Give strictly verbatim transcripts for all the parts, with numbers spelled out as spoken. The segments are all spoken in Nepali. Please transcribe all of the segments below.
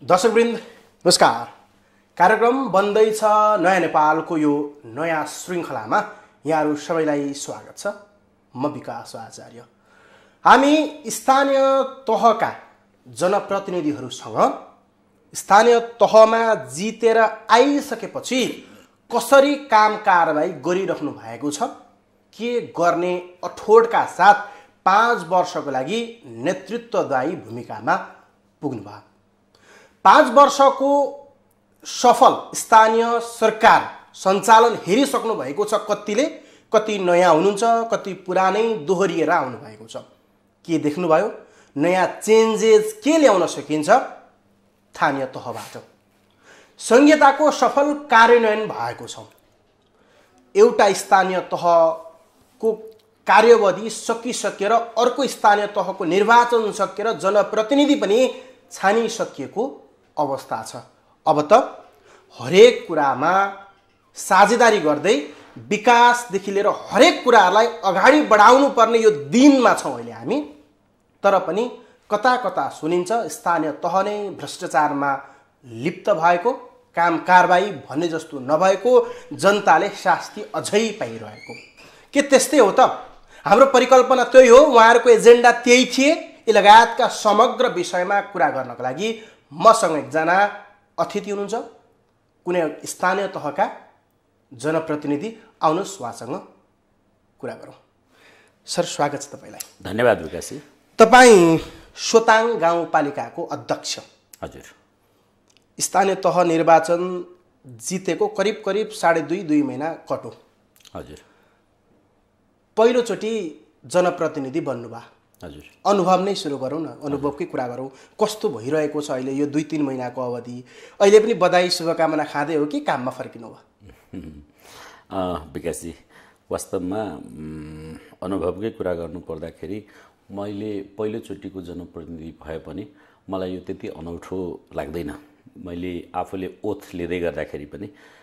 दर्शकवृन्द नमस्कार। कार्यक्रम बन्दैछ नयाँ नेपालको यो नयाँ श्रृङ्खलामा यहाँहरू सबैलाई स्वागत छ। म विकास आचार्य। हामी स्थानीय तहका जनप्रतिनिधिहरूसँग स्थानीय तहमा जितेर आइसकेपछि कसरी काम कारबाही गरिराख्नु भएको छ, के गर्ने अठोटका साथ पाँच वर्षको लागि नेतृत्वदायी भूमिकामा पुग्नुभयो। पाँच वर्षको सफल स्थानीय सरकार सञ्चालन हेरिसक्नु भएको छ। कतिले कति नयाँ हुनुहुन्छ, कति पुरानै दोहोरिएर आउनु भएको छ। के देख्नुभयो, नयाँ चेन्जेस के ल्याउन सकिन्छ स्थानीय तहबाट। संहिताको सफल कार्यान्वयन भएको छ। एउटा स्थानीय तहको कार्यवधि सकिसकेर अर्को स्थानीय तहको निर्वाचन सकेर जनप्रतिनिधि पनि छानिसकिएको अवस्था छ। अब त हरेक कुरामा साझेदारी गर्दै विकासदेखि लिएर हरेक कुराहरूलाई अगाडि बढाउनु पर्ने यो दिनमा छौँ अहिले हामी। तर पनि कता कता सुनिन्छ स्थानीय तह नै भ्रष्टाचारमा लिप्त भएको, काम कारबाही भन्ने जस्तो नभएको, जनताले शास्ति अझै पाइरहेको। के त्यस्तै हो त? हाम्रो परिकल्पना त्यही हो, उहाँहरूको एजेन्डा त्यही थिए। यी लगायतका समग्र विषयमा कुरा गर्नको लागि मसँग एकजना अतिथि हुनुहुन्छ, कुनै स्थानीय तहका जनप्रतिनिधि। आउनुहोस् उहाँसँग कुरा गरौँ। सर, स्वागत छ तपाईँलाई। धन्यवाद विकासी। तपाईँ सोताङ गाउँपालिकाको अध्यक्ष। हजुर। स्थानीय तह निर्वाचन जितेको करिब करिब साढे दुई दुई महिना कटो। हजुर। पहिलोचोटि जनप्रतिनिधि बन्नुभयो। हजुर। अनुभव नै सुरु गरौँ न, अनुभवकै कुरा गरौँ। कस्तो भइरहेको छ अहिले यो दुई तिन महिनाको अवधि? अहिले पनि बधाई शुभकामना खाँदै हो कि काममा फर्किनु भयो? विकासजी, वास्तवमा अनुभवकै कुरा गर्नु पर्दाखेरि मैले पहिलोचोटिको जनप्रतिनिधि भए पनि मलाई यो त्यति अनौठो लाग्दैन। मैले आफूले ओथ लिँदै गर्दाखेरि पनि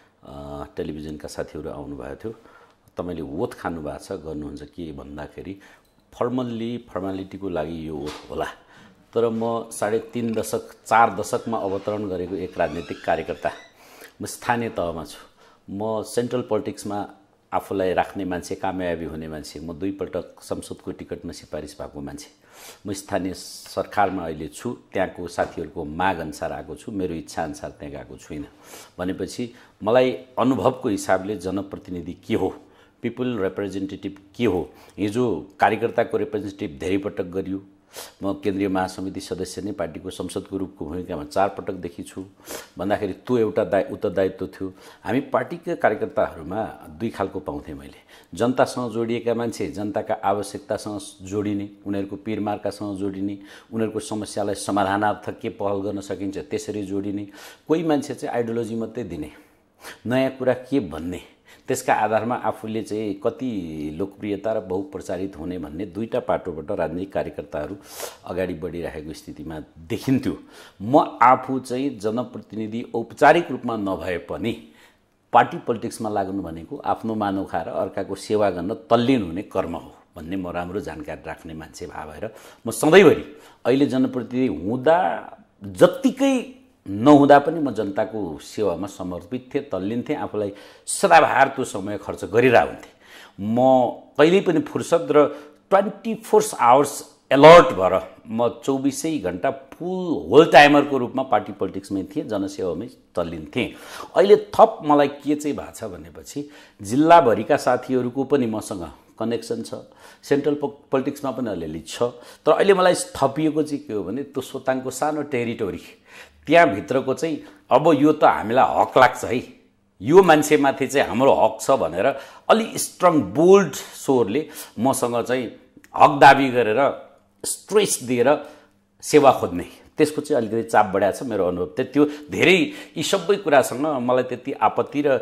टेलिभिजनका साथीहरू आउनुभएको थियो। तपाईँले ओथ खानु भएको छ, गर्नुहुन्छ के भन्दाखेरि फर्मल्ली फर्मालिटीको लागि यो ओथ होला। तर म साढे तीन दशक चार दशकमा अवतरण गरेको एक राजनीतिक कार्यकर्ता, म स्थानीय तहमा छु। म सेन्ट्रल पोलिटिक्समा आफूलाई राख्ने मान्छे, कामयाबी हुने मान्छे। म दुईपल्ट संसदको टिकटमा सिफारिस भएको मान्छे। म स्थानीय सरकारमा अहिले छु, त्यहाँको साथीहरूको माग अनुसार आएको छु, मेरो इच्छा अनुसार त्यहाँ गएको छुइनँ। भनेपछि मलाई अनुभवको हिसाबले जनप्रतिनिधि के हो, पिपुल रिप्रेजेन्टेटिभ के हो। हिजो कार्यकर्ताको रिप्रेजेन्टेटिभ धेरै पटक गरियो। म केन्द्रीय महासमिति सदस्य नै पार्टीको संसदको रूपको भूमिकामा चार पटकदेखि छु भन्दाखेरि त्यो एउटा दाय उत्तरदायित्व थियो। हामी पार्टीका कार्यकर्ताहरूमा दुई खालको पाउँथेँ मैले। जनतासँग जोडिएका मान्छे, जनताका आवश्यकतासँग जोडिने, उनीहरूको पिरमार्कासँग जोडिने, उनीहरूको समस्यालाई समाधानार्थ के पहल गर्न सकिन्छ त्यसरी जोडिने। कोही मान्छे चाहिँ आइडियोलोजी मात्रै दिने, नयाँ कुरा के भन्ने, त्यसका आधारमा आफूले चाहिँ कति लोकप्रियता र बहुप्रचारित हुने भन्ने दुईटा पाटोबाट राजनीतिक कार्यकर्ताहरू अगाडि बढिरहेको स्थितिमा देखिन्थ्यो। म आफू चाहिँ जनप्रतिनिधि औपचारिक रूपमा नभए पनि पार्टी पोलिटिक्समा लाग्नु भनेको आफ्नो मानव खाएर अर्काको सेवा गर्न तल्लीन हुने कर्म हो भन्ने म राम्रो जानकारी राख्ने मान्छे भएर म सधैँभरि अहिले जनप्रतिनिधि हुँदा जत्तिकै नहुँदा पनि म जनताको सेवामा समर्पित थिएँ, तल्लीन थिएँ। आफूलाई सदाबहार त्यो समय खर्च गरिरहेको हुन्थेँ। म कहिल्यै पनि फुर्सद र ट्वेन्टी फोर आवर्स एलर्ट भएर म चौबिसै घन्टा फुल होल टाइमरको रूपमा पार्टी पोलिटिक्समै थिएँ, जनसेवामै तल्लीन थिएँ। अहिले थप मलाई के चाहिँ भएको छ भनेपछि जिल्लाभरिका साथीहरूको पनि मसँग कनेक्सन छ, सेन्ट्रल पोलिटिक्समा पनि अलिअलि छ। तर अहिले मलाई थपिएको चाहिँ के हो भने त्यो सोताङको सानो टेरिटोरी, त्यहाँभित्रको चाहिँ अब यो त हामीलाई हक लाग्छ है, यो मान्छेमाथि चाहिँ हाम्रो हक छ भनेर अलि स्ट्रङ बोल्ड स्वरले मसँग चाहिँ हक दाबी गरेर स्ट्रेस दिएर सेवा खोज्ने, त्यसको चाहिँ अलिकति चाप बढाएको छ। मेरो अनुभव त्यति हो। धेरै यी सबै कुरासँग मलाई त्यति आपत्ति र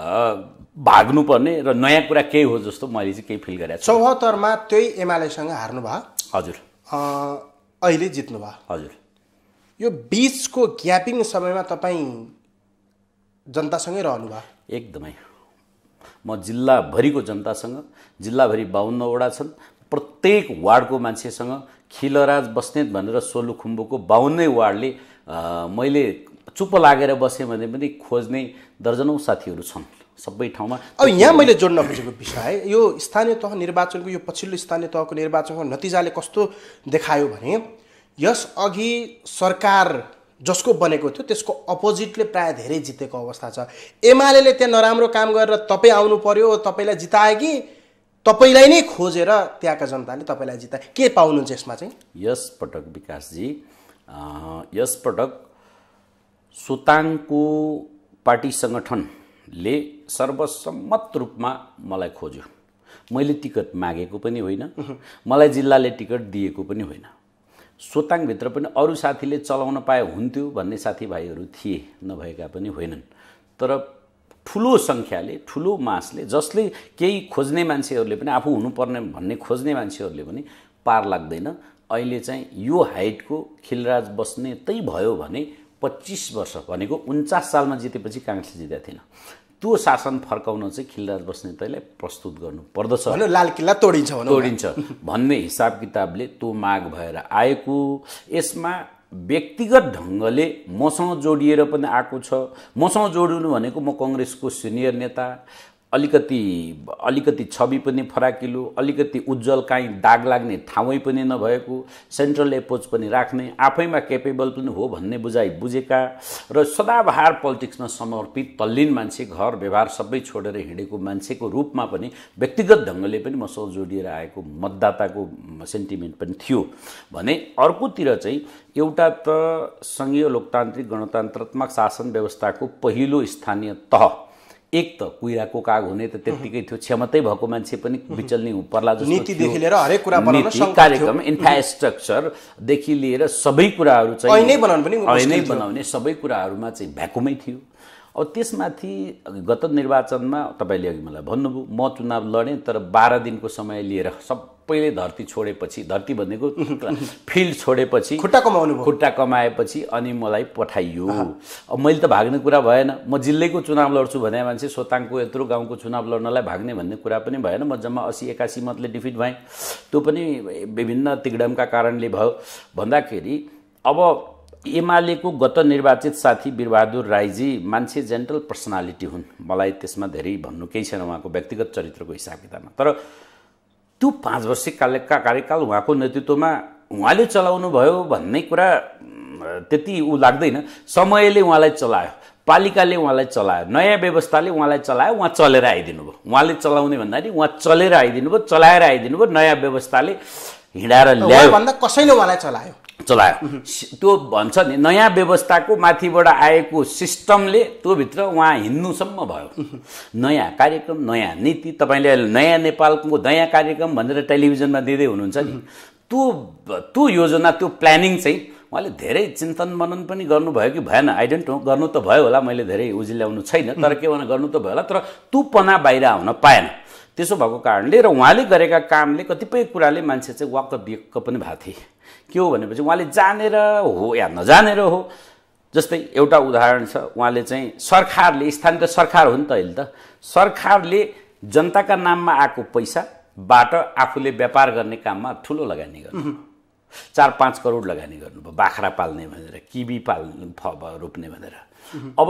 भाग्नुपर्ने र नयाँ कुरा केही हो जस्तो मैले चाहिँ केही फिल गरेको छु। चौहत्तरमा त्यही एमालेसँग हार्नु भयो। हजुर। अहिले जित्नु भयो। हजुर। यो बीचको ग्यापिङ समयमा तपाईँ जनतासँगै रहनुभयो? एकदमै। म जिल्लाभरिको जनतासँग, जिल्लाभरि बाउन्नवटा छन्, प्रत्येक वार्डको मान्छेसँग खिलराज बस्नेत भनेर सोलुखुम्बुको बाउन्नै वार्डले मैले चुप लागेर बसेँ भने पनि खोज्ने दर्जनौँ साथीहरू छन् सबै ठाउँमा। अब यहाँ मैले जोड्न खोजेको विषय यो स्थानीय तह निर्वाचनको यो पछिल्लो स्थानीय तहको निर्वाचनको नतिजाले कस्तो देखायो भने यसअघि सरकार जसको बनेको थियो त्यसको अपोजिटले प्राय धेरै जितेको अवस्था छ। एमाले त्यहाँ नराम्रो काम गरेर तपाईँ आउनु पर्यो तपाईँलाई जिताए कि तपाईँलाई नै खोजेर त्यहाँका जनताले तपाईँलाई जिताए, के पाउनुहुन्छ यसमा चाहिँ? यस पटक विकासजी यस पटक सोताङको पार्टी सङ्गठनले सर्वसम्मत रूपमा मलाई खोज्यो। मैले टिकट मागेको पनि होइन, मलाई जिल्लाले टिकट दिएको पनि होइन। सोताङभित्र पनि अरू साथीले चलाउन पाए हुन्थ्यो भन्ने साथीभाइहरू थिए, नभएका पनि होइनन्। तर ठुलो सङ्ख्याले ठुलो मासले जसले केही खोज्ने मान्छेहरूले पनि आफू हुनुपर्ने भन्ने खोज्ने मान्छेहरूले पनि पार लाग्दैन। अहिले चाहिँ यो हाइटको खिलराज बस्नेतै भयो भने पच्चिस वर्ष भनेको उन्चास सालमा जितेपछि काङ्ग्रेसले जितेको थिएन। त्यो शासन फर्काउन चाहिँ खिलराज बस्नेतैलाई प्रस्तुत गर्नु पर्दछ, लाल किल्ला तोडिन्छ तोडिन्छ भन्ने हिसाब किताबले त्यो माग भएर आएको। यसमा व्यक्तिगत ढङ्गले मसँग जोडिएर पनि आएको छ। मसँग जोडिनु भनेको म कङ्ग्रेसको सिनियर नेता, अलिकति अलिकति छवि पनि फराकिलो, अलिकति उज्जवल काहीँ दाग लाग्ने ठाउँै पनि नभएको, सेन्ट्रल एप्रोच पनि राख्ने, आफैमा केपेबल पनि हो भन्ने बुझाइ बुझेका र सदाबहार पोलिटिक्समा समर्पित तल्लीन मान्छे, घर व्यवहार सबै छोडेर हिँडेको मान्छेको रूपमा पनि व्यक्तिगत ढङ्गले पनि मसँग जोडिएर आएको मतदाताको सेन्टिमेन्ट पनि थियो भने अर्कोतिर चाहिँ एउटा त सङ्घीय लोकतान्त्रिक गणतन्त्रात्मक शासन व्यवस्थाको पहिलो स्थानीय तह एक त कुइराको काग हुने त त्यत्तिकै थियो, क्षमतै भएको मान्छे पनि विचल्ने पर्ला जस्तो नीतिदेखि लिएर हरेक कुरा बनाउन नीति कार्यक्रम इन्फ्रास्ट्रक्चरदेखि लिएर सबै कुराहरू चाहिँ ऐनै बनाउन पनि ऐनै बनाउने सबै कुराहरूमा चाहिँ भ्याकुमै थियो। अब त्यसमाथि गत निर्वाचनमा तपाईँले अघि मलाई भन्नुभयो म चुनाव लडेँ, तर बाह्र दिनको समय लिएर सबैले धरती छोडेपछि, धरती भनेको फिल्ड छोडेपछि, खुट्टा कमाउनु भयो, खुट्टा कमाएपछि अनि मलाई पठाइयो। अब मैले त भाग्ने कुरा भएन, म जिल्लैको चुनाव लड्छु भने मान्छे सोताङको यत्रो गाउँको चुनाव लड्नलाई भाग्ने भन्ने कुरा पनि भएन। म जम्मा असी एकासी मतले डिफिट भएँ, त्यो पनि विभिन्न तिगडमका कारणले भयो भन्दाखेरि अब एमालेको गत निर्वाचित साथी वीरबहादुर राईजी मान्छे जेन्टल पर्सनालिटी हुन्, मलाई त्यसमा धेरै भन्नु केही छैन उहाँको व्यक्तिगत चरित्रको हिसाब किताबमा। तर त्यो पाँच वर्षीय कार्यका कार्यकाल उहाँको नेतृत्वमा उहाँले चलाउनु भयो भन्ने कुरा त्यति ऊ लाग्दैन। समयले उहाँलाई चलायो, पालिकाले उहाँलाई चलायो, नयाँ व्यवस्थाले उहाँलाई चलायो, उहाँ चलेर आइदिनु भयो। उहाँले चलाउने भन्दाखेरि उहाँ चलेर आइदिनु भयो, चलाएर आइदिनु भयो, नयाँ व्यवस्थाले हिँडाएर ल्यायो भन्दा कसैले उहाँलाई चलायो चलायो त्यो भन्छ नि, नयाँ व्यवस्थाको माथिबाट आएको सिस्टमले त्यो भित्र उहाँ हिँड्नुसम्म भयो। नयाँ कार्यक्रम, नयाँ नीति, तपाईँले नयाँ नेपालको नयाँ कार्यक्रम भनेर टेलिभिजनमा दिँदै हुनुहुन्छ नि, त्यो त्यो योजना त्यो प्लानिङ चाहिँ उहाँले धेरै चिन्तन मनन पनि गर्नुभयो कि भएन, आई डोन्ट नो, गर्नु त भयो होला, मैले धेरै उजिल्याउनु छैन, तर के भने गर्नु त भयो होला, तर त्यो पना बाहिर आउन पाएन। त्यसो भएको कारणले र उहाँले गरेका कामले कतिपय कुराले मान्छे चाहिँ वाक्क बिक्क पनि भएको थिए। के हो भनेपछि उहाँले जानेर हो या नजानेर हो। जस्तै एउटा उदाहरण छ, उहाँले चाहिँ सरकारले, स्थानीय सरकार हो नि त अहिले त, सरकारले जनताका नाममा आएको पैसाबाट आफूले व्यापार गर्ने काममा ठुलो लगानी गर्नु, चार पाँच करोड लगानी गर्नुभयो, बाख्रा पाल्ने भनेर, किबी पाल्ने रोप्ने भनेर। अब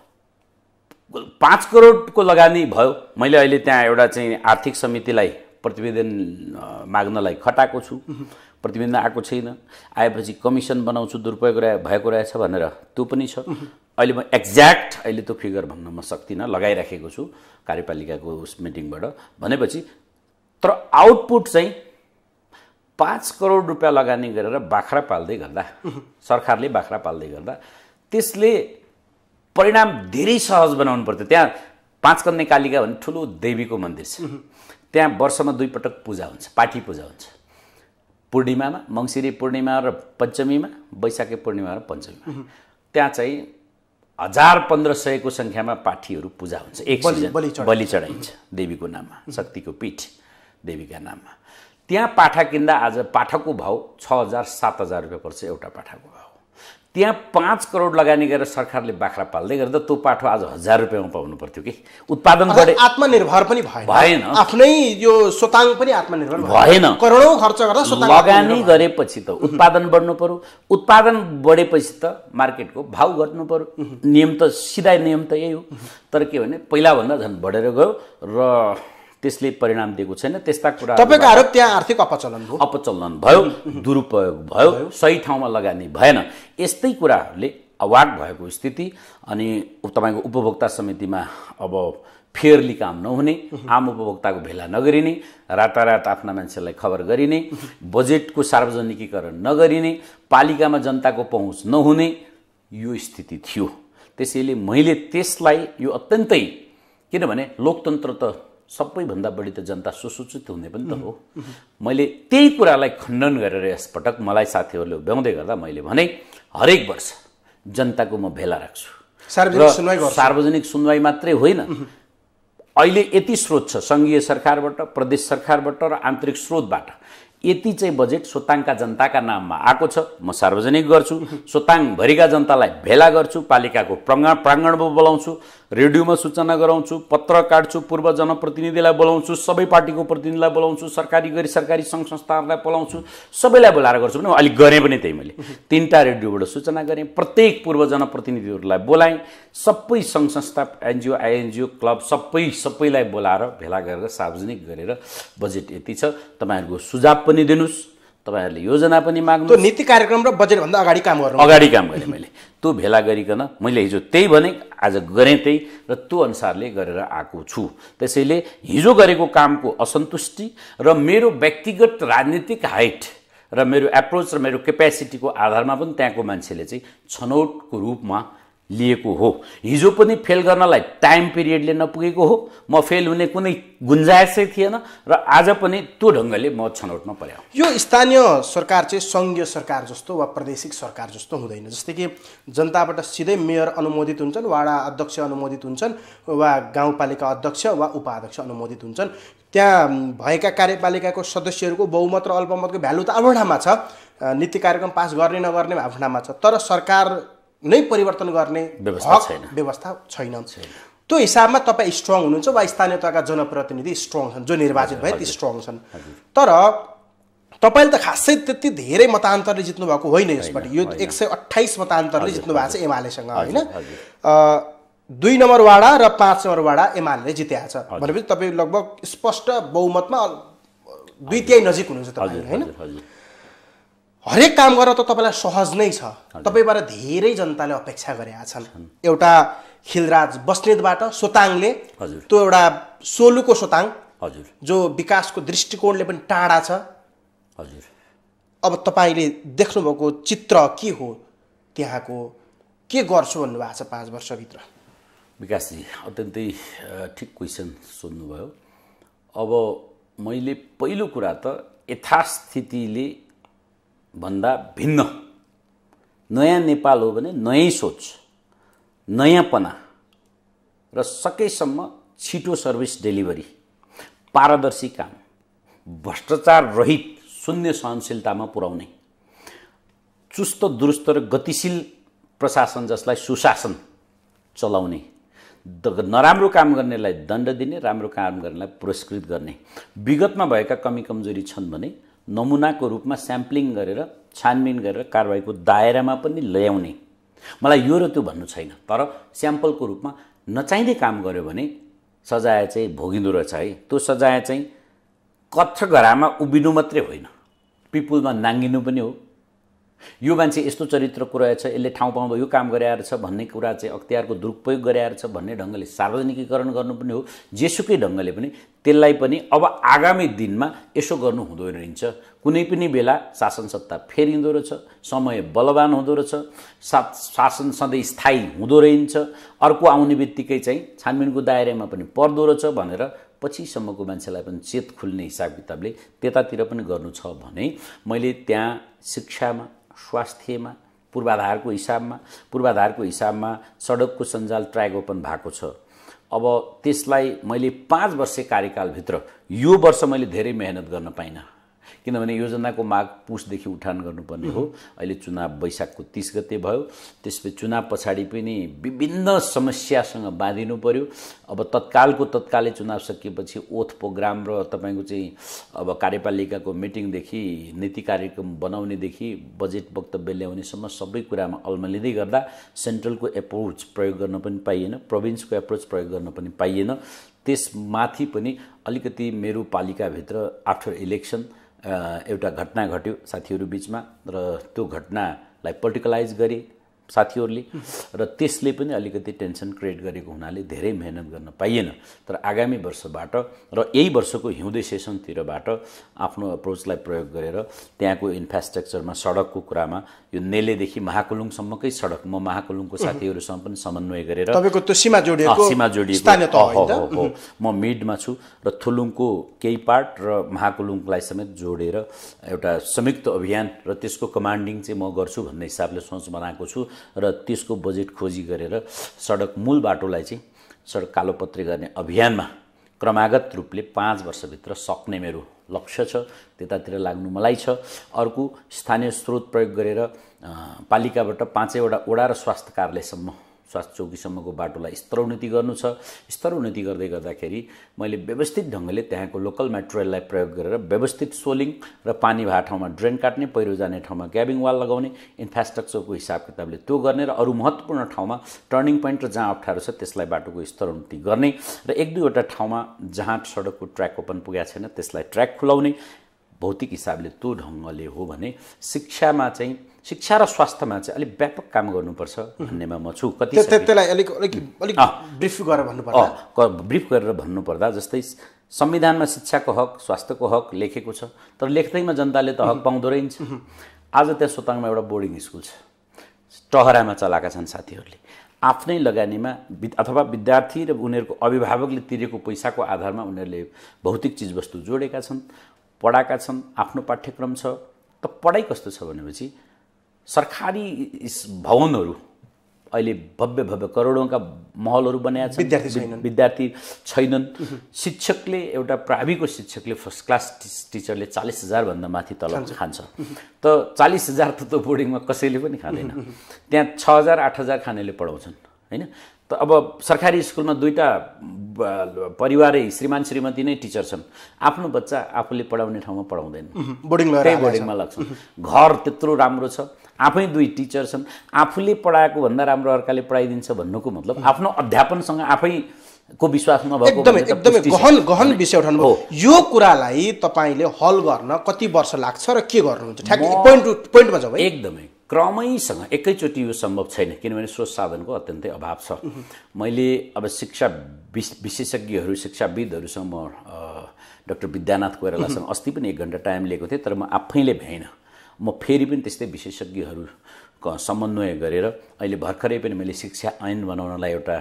पाँच करोडको लगानी भयो। मैले अहिले त्यहाँ एउटा चाहिँ आर्थिक समितिलाई प्रतिवेदन माग्नलाई खटाएको छु, प्रतिवेदन आएको छैन, आएपछि कमिसन बनाउँछु दुरुपयोग भएको रहेछ भनेर त्यो पनि छ। अहिले म एक्ज्याक्ट अहिले त्यो फिगर भन्न म सक्दिनँ, लगाइराखेको छु कार्यपालिकाको उस मिटिङबाट भनेपछि। तर आउटपुट चाहिँ पाँच करोड रुपियाँ लगानी गरेर बाख्रा पाल्दै गर्दा, सरकारले बाख्रा पाल्दै गर्दा त्यसले परिणाम धेरै सहज बनाउनु पर्थ्यो। त्यहाँ पाँच कन्या कालिका भन्ने ठुलो देवीको मन्दिर छ, त्यहाँ वर्षमा दुई पटक पूजा हुन्छ, पाठी पूजा हुन्छ, पूर्णिमामा, मङ्सिरे पूर्णिमा र पञ्चमीमा, वैशाखी पूर्णिमा र पञ्चमीमा। त्यहाँ चाहिँ हजार पन्ध्र सयको सङ्ख्यामा पाठीहरू पूजा हुन्छ, एक सिजन बलि चढाइन्छ देवीको नाममा, शक्तिको पीठ देवीका नाममा। त्यहाँ पाठा किन्दा आज पाठाको भाउ छ हजार सात हजार रुपियाँ पर्छ एउटा पाठाको भाउ। त्यहाँ पाँच करोड लगानी गरेर सरकारले बाख्रा पाल्दै गर्दा त्यो पाठो आज हजार रुपियाँमा पाउनु पर्थ्यो कि उत्पादन बढे आत्मनिर्भर पनि भएन भएन आफ्नै यो सोताङ पनि आत्मनिर्भर भएन करोडौं खर्च गर्दा सोताङ लगानी गरेपछि त उत्पादन बढ्नु पर्यो उत्पादन बढेपछि त मार्केटको भाउ घट्नु पर्यो नियम त सिधा नियम त यही हो तर के भने पहिलाभन्दा झन् बढेर गयो र त्यसले परिणाम दिएको छैन त्यस्ता कुरा तपाईको आरोप त्यहाँ आर्थिक अपचलन भयो अपचलन भयो दुरुपयोग भयो सही ठाउँमा लगानी भएन यस्तै कुराहरूले अवाक भएको स्थिति अनि तपाईको उपभोक्ता समितिमा अब फेयरली काम नहुने आम उपभोक्ताको भेला नगरिने रातारात आफ्ना मान्छेलाई खबर गरिने बजेटको सार्वजनिकीकरण नगरिने पालिकामा जनताको पहुँच नहुने यो स्थिति थियो त्यसैले मैले त्यसलाई यो अत्यन्तै किनभने लोकतन्त्र त सबैभन्दा बढी त जनता सुसूचित हुने पनि त हो मैले त्यही कुरालाई खण्डन गरेर यसपटक मलाई साथीहरूले भ्याउँदै गर्दा मैले भने हरेक वर्ष जनताको म भेला राख्छु सार्वजनिक सुनवाई गर्छु सार्वजनिक सुनवाई मात्रै होइन अहिले यति स्रोत छ संघीय सरकारबाट प्रदेश सरकारबाट र आन्तरिक स्रोतबाट यति चाहिँ बजेट सोताङका जनताका नाममा आएको छ म सार्वजनिक गर्छु सोताङभरिका जनतालाई भेला गर्छु पालिकाको प्राङ्गण प्राङ्गणमा बोलाउँछु रेडियोमा सूचना गराउँछु पत्र काट्छु पूर्व जनप्रतिनिधिलाई बोलाउँछु सबै पार्टीको प्रतिनिधिलाई बोलाउँछु सरकारी गैर सरकारी सङ्घ संस्थाहरूलाई बोलाउँछु सबैलाई बोलाएर गर्छु भने अलिक गरेँ पनि त्यही मैले तीनटा रेडियोबाट सूचना गरेँ प्रत्येक पूर्व जनप्रतिनिधिहरूलाई बोलाएँ सबै सङ्घ संस्था एनजिओ आइएनजिओ क्लब सबै सबैलाई बोलाएर भेला गरेर सार्वजनिक गरेर बजेट यति छ तपाईँहरूको सुझाव पनि दिनुस् तपाईहरुले योजना पनि माग्नु त्यो नीति कार्यक्रम र बजेट भन्दा अगाडि काम गर्नु अगाडि काम गरेँ मैले त्यो भेला गरिकन मैले हिजो त्यही भने आज गरेँ त्यही र त्यो अनुसारले गरेर आएको छु त्यसैले हिजो गरेको कामको असन्तुष्टि र मेरो व्यक्तिगत राजनीतिक हाइट र मेरो एप्रोच र मेरो क्यापेसिटीको आधारमा पनि त्यहाँको मान्छेले चाहिँ छनौटको रूपमा लिएको हो हिजो पनि फेल गर्नलाई टाइम पिरियडले नपुगेको हो म फेल हुने कुनै गुन्जाइसै थिएन र आज पनि त्यो ढङ्गले म छनौटमा पर्याउ यो स्थानीय सरकार चाहिँ संघीय सरकार जस्तो वा प्रादेशिक सरकार जस्तो हुँदैन जस्तै कि जनताबाट सिधै मेयर अनुमोदित हुन्छन् वाडा अध्यक्ष अनुमोदित हुन्छन् वा गाउँपालिका अध्यक्ष वा उपाध्यक्ष अनुमोदित हुन्छन् त्यहाँ भएका कार्यपालिकाको सदस्यहरूको बहुमत र अल्पमतको भ्यालु त आफ्नो ठाउँमा छ नीति कार्यक्रम पास गर्ने नगर्ने आफ्नो ठाउँमा छ तर सरकार नै परिवर्तन गर्ने व्यवस्था छैन व्यवस्था छैन त्यो हिसाबमा तपाईँ स्ट्रङ हुनुहुन्छ वा स्थानीय तहका जनप्रतिनिधि स्ट्रङ छन् जो निर्वाचित भए ती स्ट्रङ छन् तर तपाईँले त खासै त्यति धेरै मतान्तरले जित्नु भएको होइन यसबाट यो एक सय अट्ठाइस मतान्तरले जित्नु भएको छ एमालेसँग होइन दुई नम्बर वाडा र पाँच नम्बर वाडा एमाले जितेको छ भनेपछि तपाईँ लगभग स्पष्ट बहुमतमा दुई तिहाई नजिक हुनुहुन्छ तपाईँ होइन हरेक काम गर्न त तपाईँलाई सहज नै छ तपाईँबाट धेरै जनताले अपेक्षा गरेका छन् एउटा खिलराज बस्नेतबाट सोताङले हजुर त्यो एउटा सोलुको सोताङ हजुर जो विकासको दृष्टिकोणले पनि टाढा छ हजुर अब तपाईँले देख्नुभएको चित्र के हो त्यहाँको के गर्छु भन्नुभएको छ पाँच वर्षभित्र विकासजी अत्यन्तै ठिक क्वेसन सोध्नुभयो अब मैले पहिलो कुरा त यथास्थितिले भन्दा भिन्न नयाँ नेपाल हो भने नयाँ सोच नयाँपना र सकेसम्म छिटो सर्भिस डेलिभरी पारदर्शी काम भ्रष्टाचार रहित शून्य सहनशीलतामा पुर्याउने चुस्त दुरुस्त र गतिशील प्रशासन जसलाई सुशासन चलाउने नराम्रो काम गर्नेलाई दण्ड दिने राम्रो काम गर्नेलाई पुरस्कृत गर्ने विगतमा भएका कमी कमजोरी छन् भने नमुनाको रूपमा स्याम्पलिङ गरेर छानबिन गरेर कारबाहीको दायरामा पनि ल्याउने मलाई यो र त्यो भन्नु छैन तर स्याम्पलको रूपमा नचाहिँदै काम गर्यो भने सजाय चाहिँ भोगिँदो रहेछ है त्यो सजाय चाहिँ कठघरामा उभिनु मात्रै होइन पिपुलमा नाङ्गिनु पनि हो यो मान्छे यस्तो चरित्रको रहेछ यसले ठाउँ पाउँदो यो काम गरे छ भन्ने कुरा चाहिँ अख्तियारको दुरुपयोग गरे छ भन्ने ढङ्गले सार्वजनिकीकरण गर्नु पनि हो जेसुकै ढङ्गले पनि त्यसलाई पनि अब आगामी दिनमा यसो गर्नु हुँदो रहन्छ कुनै पनि बेला शासन सत्ता फेरिँदो रहेछ समय बलवान हुँदो रहेछ शासन सधैँ स्थायी हुँदो रहन्छ अर्को आउने बित्तिकै चाहिँ छानबिनको दायरामा पनि पर्दो रहेछ भनेर पछिसम्मको मान्छेलाई पनि चेत खुल्ने हिसाब किताबले त्यतातिर पनि गर्नु छ भने मैले त्यहाँ शिक्षामा स्वास्थ्यमा पूर्वाधारको हिसाबमा पूर्वाधारको हिसाबमा सडकको सञ्जाल ट्र्याक ओपन भएको छ अब त्यसलाई मैले पाँच वर्ष कार्यकालभित्र यो वर्ष मैले धेरै मेहनत गर्न पाइनँ किनभने योजनाको माग पुसदेखि उठान गर्नुपर्ने हो। अहिले चुनाव वैशाखको तीस गते भयो, त्यसपछि चुनाव पछाडि पनि विभिन्न समस्यासँग बाँधिनु पर्यो। अब तत्कालको तत्कालै चुनाव सकिएपछि ओथ प्रोग्राम र तपाईँको चाहिँ अब कार्यपालिकाको मिटिङदेखि नीति कार्यक्रम बनाउनेदेखि बजेट वक्तव्य ल्याउनेसम्म सबै कुरामा अल्मलिँदै गर्दा सेन्ट्रलको एप्रोच प्रयोग गर्न पनि पाइएन, प्रोभिन्सको एप्रोच प्रयोग गर्न पनि पाइएन। त्यसमाथि पनि अलिकति मेरो पालिकाभित्र आफ्टर इलेक्सन एउटा घटना घट्यो साथीहरू बिचमा र त्यो घटनालाई पोलिटिकलाइज गरे साथीहरूले र त्यसले पनि अलिकति टेन्सन क्रिएट गरेको हुनाले धेरै मेहनत गर्न पाइएन। तर आगामी वर्षबाट र यही वर्षको हिउँदे सेसनतिरबाट आफ्नो अप्रोचलाई प्रयोग गरेर त्यहाँको इन्फ्रास्ट्रक्चरमा सडकको कुरामा यो नेलेदेखि महाकुलुङसम्मकै सडक म महाकुलुङको साथीहरूसँग पनि समन्वय गरेर तपाईको त्यो सीमा जोडिएको सीमा जोडिएको स्थानीय तह हो म मिडमा छु र थुलुङको केही पार्ट र महाकुलुङलाई समेत जोडेर एउटा संयुक्त अभियान र त्यसको कमान्डिङ चाहिँ म गर्छु भन्ने हिसाबले सोच बनाएको छु र त्यसको बजेट खोजी गरेर सडक मूल बाटोलाई चाहिँ सडक कालोपत्री गर्ने अभियानमा क्रमागत रूपले पाँच वर्षभित्र सक्ने मेरो लक्ष्य छ। त्यतातिर लाग्नु मलाई छ। अर्को स्थानीय स्रोत प्रयोग गरेर पालिकाबाट पाँचैवटा वडा र स्वास्थ्य कार्यालयसम्म स्वास्थ्य चौकीसम्मको बाटोलाई स्तरोन्नति गर्नु छ। स्तरोन्नति गर्दै गर्दाखेरि मैले व्यवस्थित ढङ्गले त्यहाँको लोकल मेटेरियललाई प्रयोग गरेर व्यवस्थित सोलिङ र पानी भए ठाउँमा ड्रेन काट्ने, पहिरो जाने ठाउँमा ग्याबिङ वाल लगाउने, इन्फ्रास्ट्रक्चरको हिसाब किताबले त्यो गर्ने र अरू महत्त्वपूर्ण ठाउँमा टर्निङ पोइन्ट र जहाँ अप्ठ्यारो छ त्यसलाई बाटोको स्तरोन्नति गर्ने र एक दुईवटा ठाउँमा जहाँ सडकको ट्र्याक ओपन पुगेको छैन त्यसलाई ट्र्याक खुलाउने। भौतिक हिसाबले त्यो ढङ्गले हो भने शिक्षामा चाहिँ शिक्षा र स्वास्थ्यमा चाहिँ अलिक व्यापक काम गर्नुपर्छ भन्नेमा म छु। कति त्यसलाई अलिक अलिक अलिक ब्रिफ गरेर भन्नुपर्दा ब्रिफ गरेर भन्नुपर्दा जस्तै संविधानमा शिक्षाको हक, स्वास्थ्यको हक लेखेको छ, तर लेख्दैमा जनताले त हक पाउँदो रहेछ। आज त्यहाँ सोताङमा एउटा बोर्डिङ स्कुल छ, टहरामा चलाएका छन् साथीहरूले। आफ्नै लगानीमा अथवा विद्यार्थी र उनीहरूको अभिभावकले तिरेको पैसाको आधारमा उनीहरूले भौतिक चिजवस्तु जोडेका छन्, पढाएका छन्, आफ्नो पाठ्यक्रम छ। त पढाइ कस्तो छ भनेपछि सरकारी भवनहरू अहिले भव्य भव्य करोडौँका महलहरू बनाएका छन्, विद्यार्थी छैनन् विद्यार्थी छैनन् शिक्षकले एउटा प्राविको शिक्षकले फर्स्ट क्लास टिचरले चालिस हजारभन्दा माथि तलब खान्छ। त चालिस हजार त त्यो बोर्डिङमा कसैले पनि खाँदैन। त्यहाँ छ हजार आठ हजार खानेले पढाउँछन् होइन। त अब सरकारी स्कुलमा दुईवटा परिवारै श्रीमान श्रीमती नै टिचर छन्, आफ्नो बच्चा आफूले पढाउने ठाउँमा पढाउँदैन, बोर्डिङ त्यही बोर्डिङमा लाग्छन्। घर त्यत्रो राम्रो छ, आफै दुई टिचर छन्, आफूले पढाएको भन्दा राम्रो अर्काले पढाइदिन्छ भन्नुको मतलब आफ्नो अध्यापनसँग आफैको विश्वास नभएको एकदमै एकदमै गहन गहन विषय उठाउनु हो। यो कुरालाई तपाईँले हल गर्न कति वर्ष लाग्छ र के गर्नुहुन्छ? ठ्याक्कै पोइन्ट पोइन्टमा जाऊ। एकदमै क्रमैसँग एकैचोटि यो सम्भव छैन किनभने स्रोत साधनको अत्यन्तै अभाव छ। मैले अब शिक्षा विशेषज्ञहरू शिक्षाविदहरूसँग म डाक्टर विद्यानाथ कोइरालासँग अस्ति पनि एक घन्टा टाइम लिएको थिएँ, तर म आफैले भ्याइनँ। म फेरि पनि त्यस्तै विशेषज्ञहरूको समन्वय गरेर अहिले भर्खरै पनि मैले शिक्षा ऐन बनाउनलाई एउटा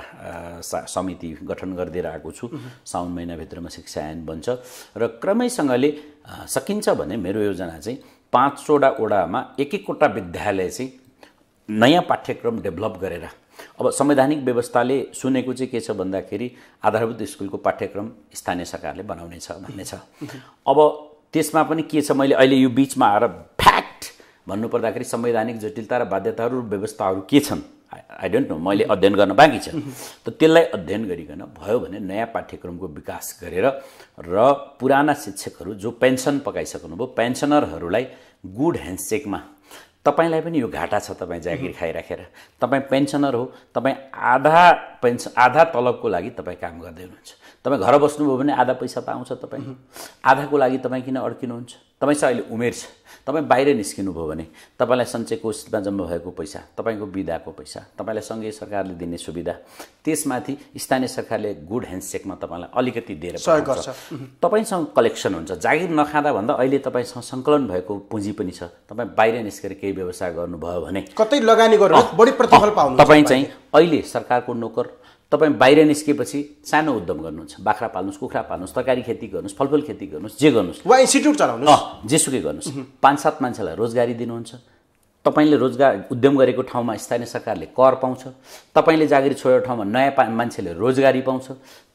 समिति गठन गरिदिएर आएको छु। साउन महिनाभित्रमा शिक्षा ऐन बन्छ र क्रमैसँगले सकिन्छ भने मेरो योजना चाहिँ पाँचवटा वडामा एक एकवटा विद्यालय चाहिँ नयाँ पाठ्यक्रम डेभलप गरेर अब संवैधानिक व्यवस्थाले सुनेको चाहिँ के छ भन्दाखेरि आधारभूत स्कुलको पाठ्यक्रम स्थानीय सरकारले बनाउने छ भन्ने छ। अब त्यसमा पनि के छ, मैले अहिले यो बिचमा आएर फ्याक्ट भन्नुपर्दाखेरि संवैधानिक जटिलता र बाध्यताहरू र व्यवस्थाहरू के छन् आई डोन्ट नो, मैले अध्ययन गर्न बाँकी छ। त त्यसलाई अध्ययन गरिकन भयो भने नयाँ पाठ्यक्रमको विकास गरेर र पुराना शिक्षकहरू जो पेन्सन पकाइसक्नुभयो पेन्सनरहरूलाई गुड ह्यान्डसेकमा तपाईलाई पनि यो घाटा छ, तपाईँ जागिर खाइराखेर तपाईँ पेन्सनर हो, तपाईँ आधा पेन्सन आधा तलबको लागि तपाईँ काम गर्दै हुनुहुन्छ। तपाईँ घर बस्नुभयो भने आधा पैसा पाउँछ तपाईँ, आधाको लागि तपाईँ किन अड्किनुहुन्छ? तपाईँसँग अहिले उमेर छ, तपाईँ बाहिर निस्किनुभयो भने तपाईँलाई सञ्चय कोषमा जम्मा भएको पैसा, तपाईँको बिदाको पैसा, तपाईँलाई सँगै सरकारले दिने सुविधा, त्यसमाथि स्थानीय सरकारले गुड ह्यान्डसेकमा तपाईँलाई अलिकति दिएर सहयोग गर्छ। तपाईँसँग कलेक्सन हुन्छ। जागिर नखाँदा भन्दा अहिले तपाईँसँग सङ्कलन भएको पुँजी पनि छ, तपाईँ बाहिर निस्केर केही व्यवसाय गर्नुभयो भने कतै लगानी गरेर बढी प्रतिफल पाउनुहुन्छ। तपाईँ चाहिँ अहिले सरकारको नोकर, तपाईँ बाहिर निस्केपछि सानो उद्यम गर्नुहुन्छ, बाख्रा पाल्नुहोस्, कुखुरा पाल्नुहोस्, तरकारी खेती गर्नुहोस्, फलफुल खेती गर्नुहोस्, जे गर्नुहोस्, वा इन्स्टिट्युट चलाउनुहोस्, जेसुकै गर्नुहोस्, पाँच सात मान्छेलाई रोजगारी दिनुहुन्छ। तपाईँले रोजगार उद्यम गरेको ठाउँमा स्थानीय सरकारले कर पाउँछ, तपाईँले जागिर छोडेको ठाउँमा नयाँ मान्छेले रोजगारी पाउँछ।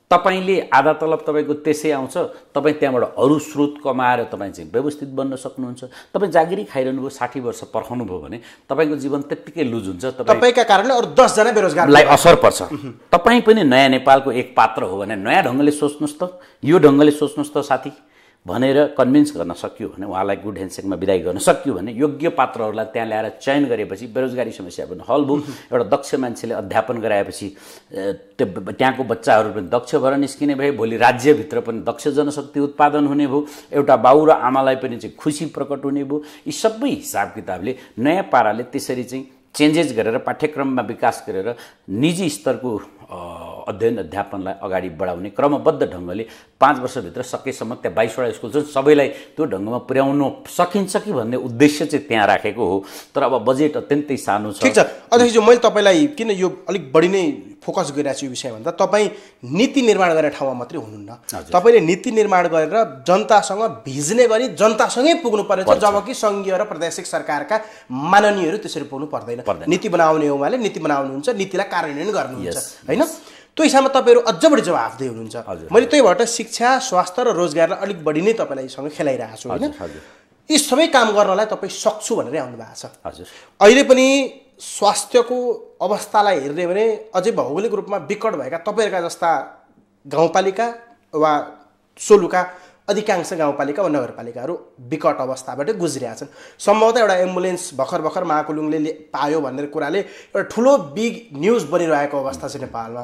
तपाईँले आधा तलब तपाईँको त्यसै आउँछ, तपाईँ त्यहाँबाट अरू स्रोत कमाएर तपाईँ चाहिँ व्यवस्थित बन्न सक्नुहुन्छ। तपाईँ जागिरी खाइरहनु भयो, साठी वर्ष पर्खाउनु भयो भने तपाईँको जीवन त्यत्तिकै लुज हुन्छ। तपाईँका कारणले अरू दसजना बेरोजगारलाई असर पर्छ। तपाईँ पनि नयाँ नेपालको एक पात्र हो भने नयाँ ढङ्गले सोच्नुहोस् त, यो ढङ्गले सोच्नुहोस् त साथी भनेर कन्भिन्स गर्न सक्यो भने, उहाँलाई गुड ह्यान्डसेकमा विदाई गर्न सक्यो भने, योग्य पात्रहरूलाई त्यहाँ ल्याएर चयन गरेपछि बेरोजगारी समस्या पनि हल भयो। एउटा दक्ष मान्छेले अध्यापन गराएपछि त्यो त्यहाँको बच्चाहरू पनि दक्ष भएर निस्किने भए, भोलि राज्यभित्र पनि दक्ष जनशक्ति उत्पादन हुने भयो, एउटा बाउ र आमालाई पनि चाहिँ खुसी प्रकट हुने भयो। यी सबै हिसाब किताबले नयाँ पाराले त्यसरी चाहिँ चेन्जेस गरेर पाठ्यक्रममा विकास गरेर निजी स्तरको अध्ययन अध्यापनलाई अगाडि बढाउने क्रमबद्ध ढङ्गले पाँच वर्षभित्र सकेसम्म त्यहाँ बाइसवटा स्कुल छन्, सबैलाई त्यो ढङ्गमा पुर्याउनु सकिन्छ कि भन्ने उद्देश्य चाहिँ त्यहाँ राखेको हो। तर अब बजेट अत्यन्तै सानो छ। ठिक छ अध्यक्षज्यू, मैले तपाईँलाई किन यो अलिक बढी नै फोकस गरिरहेको छु यो विषयमा भन्दा तपाईँ नीति निर्माण गर्ने ठाउँमा मात्रै हुनुहुन्न। तपाईँले नीति निर्माण गरेर जनतासँग भिज्ने गरी जनतासँगै पुग्नु पर्नेछ, जबकि सङ्घीय र प्रादेशिक सरकारका माननीयहरू त्यसरी पुग्नु पर्दैन। नीति बनाउने हो उहाँले, नीति बनाउनुहुन्छ, नीतिलाई कार्यान्वयन गर्नुहुन्छ होइन। त्यो हिसाबमा तपाईँहरू अझ बढी जवाफदेही हुनुहुन्छ। मैले त्यहीबाट शिक्षा, स्वास्थ्य र रोजगारलाई अलिक बढी नै तपाईँलाई सँग खेलाइरहेको छु होइन। यी सबै काम गर्नलाई तपाईँ सक्छु भनेर आउनु भएको छ। हजुर, अहिले पनि स्वास्थ्यको अवस्थालाई हेर्ने भने अझै भौगोलिक रूपमा विकट भएका तपाईँहरूका जस्ता गाउँपालिका वा सोलुका अधिकांश गाउँपालिका वा नगरपालिकाहरू विकट अवस्थाबाट गुज्रिरहेका छन्। सम्भवतः एउटा एम्बुलेन्स भर्खर भर्खर महाकुलुङले पायो भन्ने कुराले एउटा ठुलो बिग न्युज बनिरहेको अवस्था छ नेपालमा।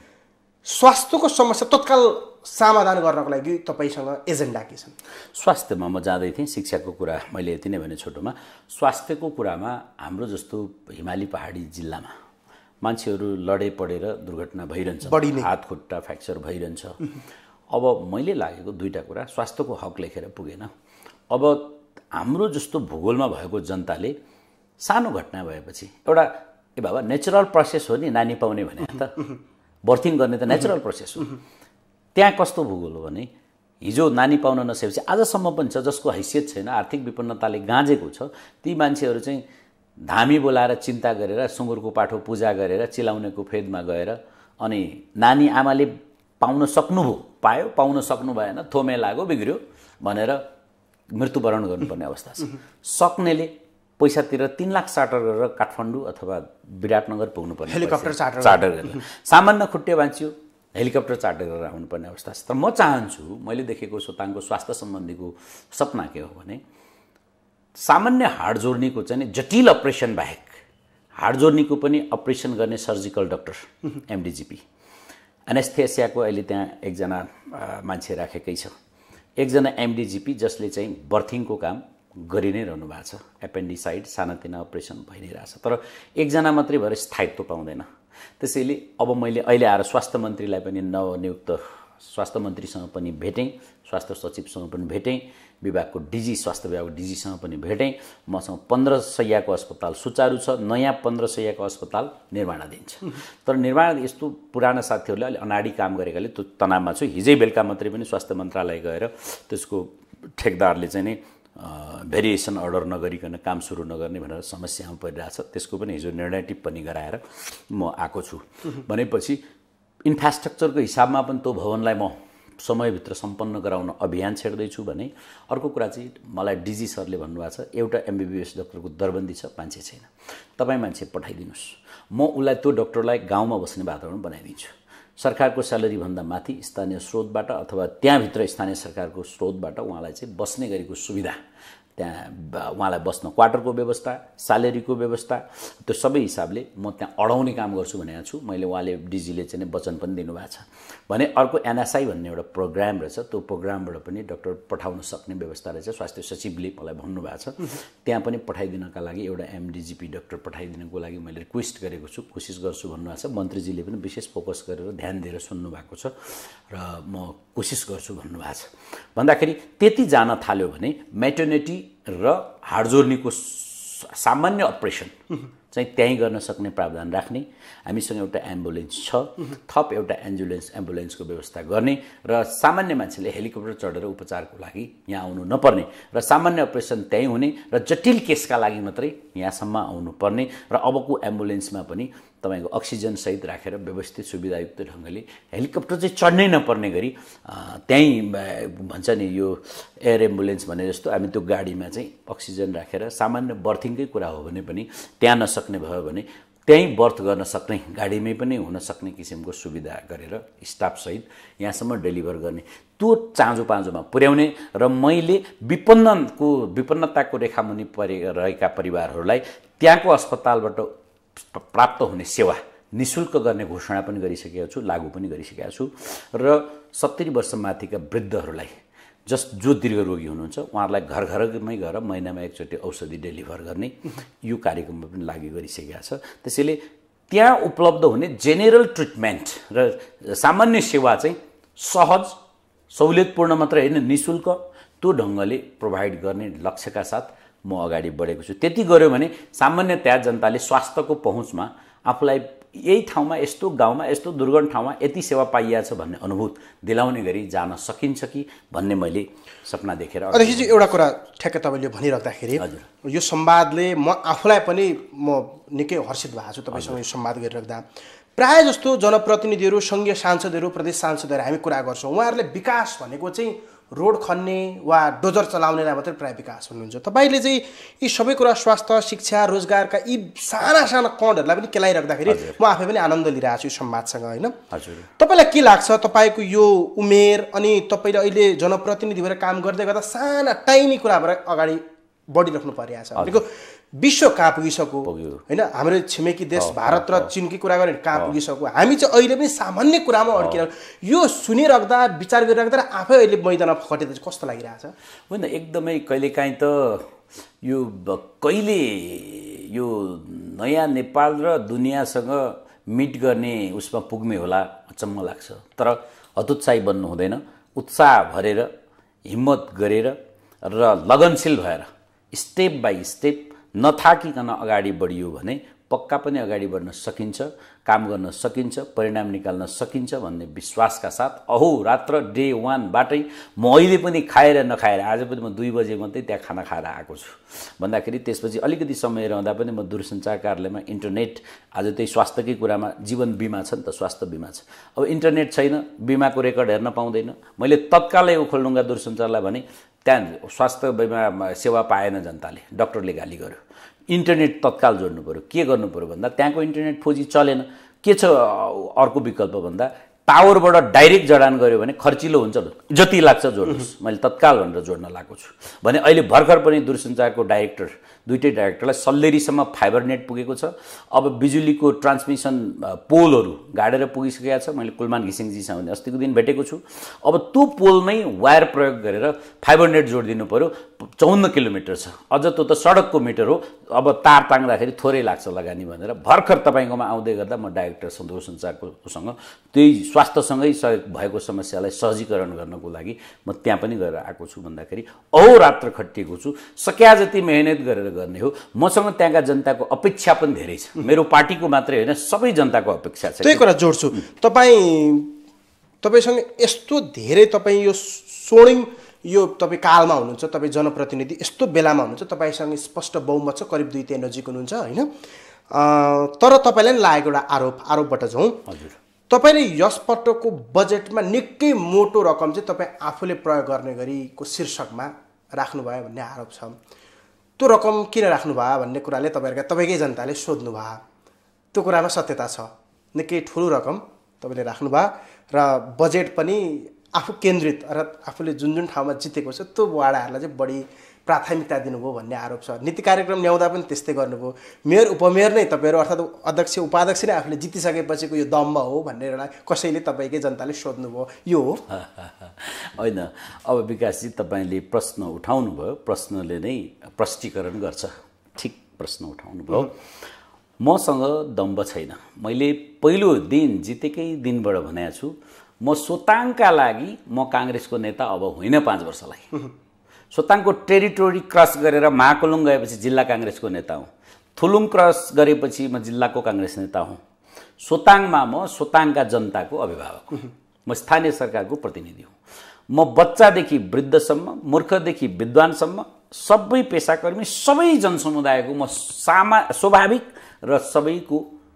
स्वास्थ्यको समस्या तत्काल समाधान गर्नको लागि तपाईँसँग एजेन्डा के छन्? स्वास्थ्यमा म जाँदै थिएँ, शिक्षाको कुरा मैले यति नै भने छोटोमा। स्वास्थ्यको कुरामा हाम्रो जस्तो हिमाली पहाडी जिल्लामा मान्छेहरू लडे पडेर दुर्घटना भइरहन्छ, हात खुट्टा फ्र्याक्चर भइरहन्छ। अब मैले लागेको दुईवटा कुरा, स्वास्थ्यको हक लेखेर पुगेन। अब हाम्रो जस्तो भूगोलमा भएको जनताले सानो घटना भएपछि एउटा ए बाबा नेचुरल प्रोसेस हो नि नानी पाउने भने त बर्थिङ गर्ने त नेचुरल प्रोसेस हो। त्यहाँ कस्तो भूगोल हो भने हिजो नानी पाउन नसकेपछि आजसम्म पनि छ, जसको हैसियत छैन, आर्थिक विपन्नताले गाँजेको छ, ती मान्छेहरू चाहिँ धामी बोलाएर चिन्ता गरेर सुँगुरको पाठो पूजा गरेर चिलाउनेको फेदमा गएर अनि नानी आमाले पाउन सक्नुभयो, पायो, पाउन सक्नु भएन, थोमे लाग्यो, बिग्रियो भनेर मृत्युवरण गर्नुपर्ने अवस्था छ। सक्नेले पैसा तिरेर तीन लाख चार्टर गरेर काठमाडौँ अथवा विराटनगर पुग्नुपर्ने, हेलिकप्टर चार्टर चार्टर गरेर सामान्य खुट्टे मान्छे हेलिकप्टर चार्टर गरेर आउनुपर्ने अवस्था छ। तर म चाहन्छु, मैले देखेको सोताङको स्वास्थ्य सम्बन्धीको सपना के हो भने सामान्य हाड जोड्नीको चाहिँ जटिल अपरेसन बाहेक हाड जोड्नीको पनि अपरेसन गर्ने सर्जिकल डाक्टर एमडिजिपी, एनेस्थेसियाको अहिले त्यहाँ एकजना मान्छे राखेकै छ, एकजना एमडिजिपी जसले चाहिँ बर्थिङको काम गरि नै रहनु भएको छ, एपेन्डिसाइड सानातिना अपरेसन भइ नै रहेछ। तर एकजना मात्रै भएर स्थायित्व पाउँदैन। त्यसैले अब मैले अहिले आएर स्वास्थ्य मन्त्रीलाई पनि नवनियुक्त स्वास्थ्य मन्त्रीसँग पनि भेटेँ, स्वास्थ्य सचिवसँग पनि भेटेँ, विभागको डिजी स्वास्थ्य विभागको डिजीसँग पनि भेटेँ। मसँग पन्ध्र सयको अस्पताल सुचारू छ, नयाँ पन्ध्र सयको अस्पताल निर्माणाधीन छ। तर निर्माण यस्तो पुराना साथीहरूले अलि अनाडी काम गरेकाले त्यो तनावमा छु। हिजै बेलुका मात्रै पनि स्वास्थ्य मन्त्रालय गएर त्यसको ठेकदारले चाहिँ नि भेरिएसन अर्डर नगरिकन काम सुरु नगर्ने भनेर समस्यामा परिरहेछ। त्यसको पनि हिजो निर्णय टिप्पणी गराएर म आएको छु। भनेपछि इन्फ्रास्ट्रक्चरको हिसाबमा पनि त्यो भवनलाई म समयभित्र सम्पन्न गराउन अभियान छेड्दैछु भने अर्को कुरा चाहिँ मलाई डिजी सरले भन्नुभएको छ एउटा एमबिबिएस डाक्टरको दरबन्दी छ, मान्छे छैन, तपाईँ मान्छे पठाइदिनुहोस्, म उसलाई त्यो डाक्टरलाई गाउँमा बस्ने वातावरण बनाइदिन्छु। सरकारको स्यालेरीभन्दा माथि स्थानीय स्रोतबाट अथवा त्यहाँभित्र स्थानीय सरकारको स्रोतबाट उहाँलाई चाहिँ बस्ने गरेको सुविधा, त्यहाँ उहाँलाई बस्न क्वार्टरको व्यवस्था, स्यालेरीको व्यवस्था, त्यो सबै हिसाबले म त्यहाँ अडाउने काम गर्छु भनेको छु। मैले उहाँले डिजीले चाहिँ वचन पनि दिनुभएको छ भने अर्को एनएसआई भन्ने एउटा प्रोग्राम रहेछ, त्यो प्रोग्रामबाट पनि डाक्टर पठाउन सक्ने व्यवस्था रहेछ। स्वास्थ्य सचिवले मलाई भन्नुभएको छ त्यहाँ पनि पठाइदिनका लागि एउटा एमडिजिपी डाक्टर पठाइदिनको लागि मैले रिक्वेस्ट गरेको छु, कोसिस गर्छु भन्नुभएको छ। मन्त्रीजीले पनि विशेष फोकस गरेर ध्यान दिएर सुन्नु भएको छ र म कोसिस गर्छु भन्नुभएको छ। भन्दाखेरि त्यति जान थाल्यो भने मेटर्निटी र हाडजोर्नीको सामान्य अपरेसन चाहिँ त्यहीँ गर्न सक्ने प्रावधान राख्ने, हामीसँग एउटा एम्बुलेन्स छ, थप एउटा एम्बुलेन्स एम्बुलेन्सको व्यवस्था गर्ने र सामान्य मान्छेले हेलिकप्टर चढेर उपचारको लागि यहाँ आउनु नपर्ने र सामान्य अपरेसन त्यहीँ हुने र जटिल केसका लागि मात्रै यहाँसम्म आउनुपर्ने र अबको एम्बुलेन्समा पनि तपाईँको अक्सिजनसहित राखेर व्यवस्थित सुविधायुक्त ढङ्गले हेलिकप्टर चाहिँ चढ्नै नपर्ने गरी त्यहीँ भन्छ नि यो एयर एम्बुलेन्स भने जस्तो हामी त्यो गाडीमा चाहिँ अक्सिजन राखेर सामान्य बर्थिङकै कुरा हो भने पनि त्यहाँ नसक्ने भयो भने त्यहीँ बर्थ गर्न सक्ने गाडीमै पनि हुन सक्ने किसिमको सुविधा गरेर स्टाफसहित यहाँसम्म डेलिभर गर्ने त्यो चाँजो पाँजोमा पुर्याउने र मैले विपन्नको विपन्नताको रेखामुनि परे रहेका परिवारहरूलाई त्यहाँको अस्पतालबाट प्राप्त हुने सेवा निःशुल्क गर्ने घोषणा पनि गरिसकेको छु, लागू पनि गरिसकेको छु र सत्तरी वर्ष माथिका वृद्धहरूलाई जस जो दीर्घरोगी हुनुहुन्छ उहाँहरूलाई घर घरमै गएर महिनामा एकचोटि औषधि डेलिभर गर्ने यो कार्यक्रममा पनि लागू गरिसकेका छ। त्यसैले त्यहाँ उपलब्ध हुने जेनेरल ट्रिटमेन्ट र सामान्य सेवा चाहिँ सहज सहुलियतपूर्ण मात्र होइन, निःशुल्क त्यो ढङ्गले प्रोभाइड गर्ने लक्ष्यका साथ म अगाडि बढेको छु। त्यति गर्यो भने सामान्यतया जनताले स्वास्थ्यको पहुँचमा आफूलाई यही ठाउँमा यस्तो गाउँमा यस्तो दुर्गम ठाउँमा यति सेवा पाइएको छ भन्ने अनुभूत दिलाउने गरी जान सकिन्छ कि भन्ने मैले सपना देखेर। अध्यक्षजी एउटा कुरा ठ्याक्कै तपाईँले भनिराख्दाखेरि हजुर यो संवादले म आफूलाई पनि म निकै हर्षित भएको छु तपाईँसँग यो संवाद गरिराख्दा। प्रायः जस्तो जनप्रतिनिधिहरू, सङ्घीय सांसदहरू, प्रदेश सांसदहरू हामी कुरा गर्छौँ, उहाँहरूले विकास भनेको चाहिँ रोड खन्ने वा डोजर चलाउनेलाई मात्रै प्राय विकास भन्नुहुन्छ। तपाईँले चाहिँ यी सबै कुरा स्वास्थ्य, शिक्षा, रोजगारका यी साना साना कणहरूलाई पनि केलाइराख्दाखेरि म आफै पनि आनन्द लिइरहेको छु यो संवादसँग, होइन? हजुर, तपाईँलाई के लाग्छ तपाईँको यो उमेर अनि तपाईँले अहिले जनप्रतिनिधि भएर काम गर्दै गर्दा साना टाइनी कुराबाट अगाडि बढिराख्नु परिरहेको छ भनेको विश्व कहाँ पुगिसक्यो, होइन? हाम्रो छिमेकी देश भारत र चीनकी कुरा गरेर कहाँ पुगिसक्यो, हामी चाहिँ अहिले पनि सामान्य कुरामा अड्किरहेको। यो सुनिराख्दा, विचार गरिराख्दा आफै अहिले मैदानमा खटेर चाहिँ कस्तो लागिरहेछ? होइन, एकदमै कहिलेकाहीँ त यो कहिले यो नयाँ नेपाल र दुनियाँसँग मिट गर्ने उसमा पुग्ने होला अचम्म लाग्छ। तर हतोत्साही बन्नु हुँदैन, उत्साह भरेर, हिम्मत गरेर र लगनशील भएर स्टेप बाई स्टेप नथाकिकन अगाडि बढियो भने पक्का पनि अगाडि बढ्न सकिन्छ, काम गर्न सकिन्छ, परिणाम निकाल्न सकिन्छ भन्ने विश्वासका साथ अहोरात्र डे वानबाटै म अहिले पनि खाएर नखाएर आज पनि म दुई बजे मात्रै त्यहाँ खाना खाएर आएको छु भन्दाखेरि त्यसपछि अलिकति समय रहँदा पनि म दूरसञ्चार कार्यालयमा इन्टरनेट, आज त्यही स्वास्थ्यकै कुरामा जीवन बिमा छ नि त, स्वास्थ्य बिमा छ। अब इन्टरनेट छैन, बिमाको रेकर्ड हेर्न पाउँदैन। मैले तत्कालै ओखलढुङ्गा दूरसञ्चारलाई भने त्यहाँ स्वास्थ्य बिमा सेवा पाएन जनताले, डाक्टरले गाली गर्यो। इन्टरनेट तत्काल जोड्नु पऱ्यो। के गर्नु पऱ्यो भन्दा त्यहाँको इन्टरनेट फोर जी चलेन। के छ अर्को विकल्प भन्दा टावरबाट डाइरेक्ट जडान गर्यो भने खर्चिलो हुन्छ, जति लाग्छ जोड्नुहोस्। मैले तत्काल भनेर जोड्न लागेको छु भने अहिले भर्खर पनि दूरसञ्चारको डाइरेक्टर, दुईटै डाइरेक्टरलाई सल्लेरीसम्म फाइबर नेट पुगेको छ। अब बिजुलीको ट्रान्समिसन पोलहरू गाडेर पुगिसकेको छ। मैले कुलमान घिसिङजीसँग भने अस्तिको दिन भेटेको छु। अब त्यो पोलमै वायर प्रयोग गरेर फाइबर नेट जोडिदिनु पऱ्यो। चौन्न किलोमिटर छ, अझ त्यो त सडकको मिटर हो। अब तार ताङ्दाखेरि थोरै लाग्छ लगानी भनेर भर्खर तपाईँकोमा आउँदै गर्दा म डाइरेक्टर दूरसञ्चारकोसँग त्यही स्वास्थ्यसँगै भएको समस्यालाई सहजीकरण गर्नको लागि म त्यहाँ पनि गएर आएको छु भन्दाखेरि अहोरात्र खटिएको छु। सक्या जति मेहनत गरेर गर्ने हो। मसँग त्यहाँका जनताको अपेक्षा पनि धेरै छ। मेरो पार्टीको मात्रै होइन, सबै जनताको अपेक्षा छ। त्यही कुरा जोड्छु। तपाईँ तपाईँसँग यस्तो धेरै, तपाईँ यो स्वर्णिम यो तपाईँ कालमा हुनुहुन्छ, तपाईँ जनप्रतिनिधि यस्तो बेलामा हुनुहुन्छ, तपाईँसँग स्पष्ट बहुमत छ, करिब दुई तिन नजिक हुनुहुन्छ, होइन? तर तपाईँलाई नि लागेको एउटा आरोप, आरोपबाट जाउँ। हजुर, तपाईँले यसपटकको बजेटमा निकै मोटो रकम चाहिँ तपाईँ आफूले प्रयोग गर्ने गरीको शीर्षकमा राख्नुभयो भन्ने आरोप छ। त्यो रकम किन राख्नुभयो भन्ने कुराले तपाईँहरूका तपाईँकै जनताले सोध्नुभयो। त्यो कुरामा सत्यता छ। निकै ठुलो रकम तपाईँले राख्नुभयो र बजेट पनि आफू केन्द्रित र आफूले जुन जुन ठाउँमा जितेको छ त्यो वाडाहरूलाई चाहिँ बढी प्राथमिकता दिनुभयो भन्ने आरोप छ। नीति कार्यक्रम ल्याउँदा पनि त्यस्तै गर्नुभयो। मेयर उपमेयर नै तपाईँहरू अर्थात् अध्यक्ष उपाध्यक्ष नै आफूले जितिसकेपछिको यो दम्ब हो भन्ने एउटा कसैले तपाईँकै जनताले सोध्नुभयो, यो हो? होइन, अब विकासजी तपाईँले प्रश्न उठाउनु भयो, प्रश्नले नै प्रष्टीकरण गर्छ। ठिक प्रश्न उठाउनु भयो। मसँग दम्ब छैन। मैले पहिलो दिन जितेकै दिनबाट भनेको छु, म सोताङका लागि म काङ्ग्रेसको नेता अब होइन। पाँच वर्षलाई सोताङको टेरिटोरी क्रस गरेर महाकुलुङ गएपछि जिल्ला काङ्ग्रेसको नेता हुँ। थुलुङ क्रस गरेपछि म जिल्लाको काङ्ग्रेस नेता हुँ। सोताङमा म सोताङका जनताको अभिभावक हुँ। म स्थानीय सरकारको प्रतिनिधि हुँ। म बच्चादेखि वृद्धसम्म, मूर्खदेखि विद्वानसम्म सबै पेसाकर्मी, सबै जनसमुदायको म सामा स्वाभाविक र सबैको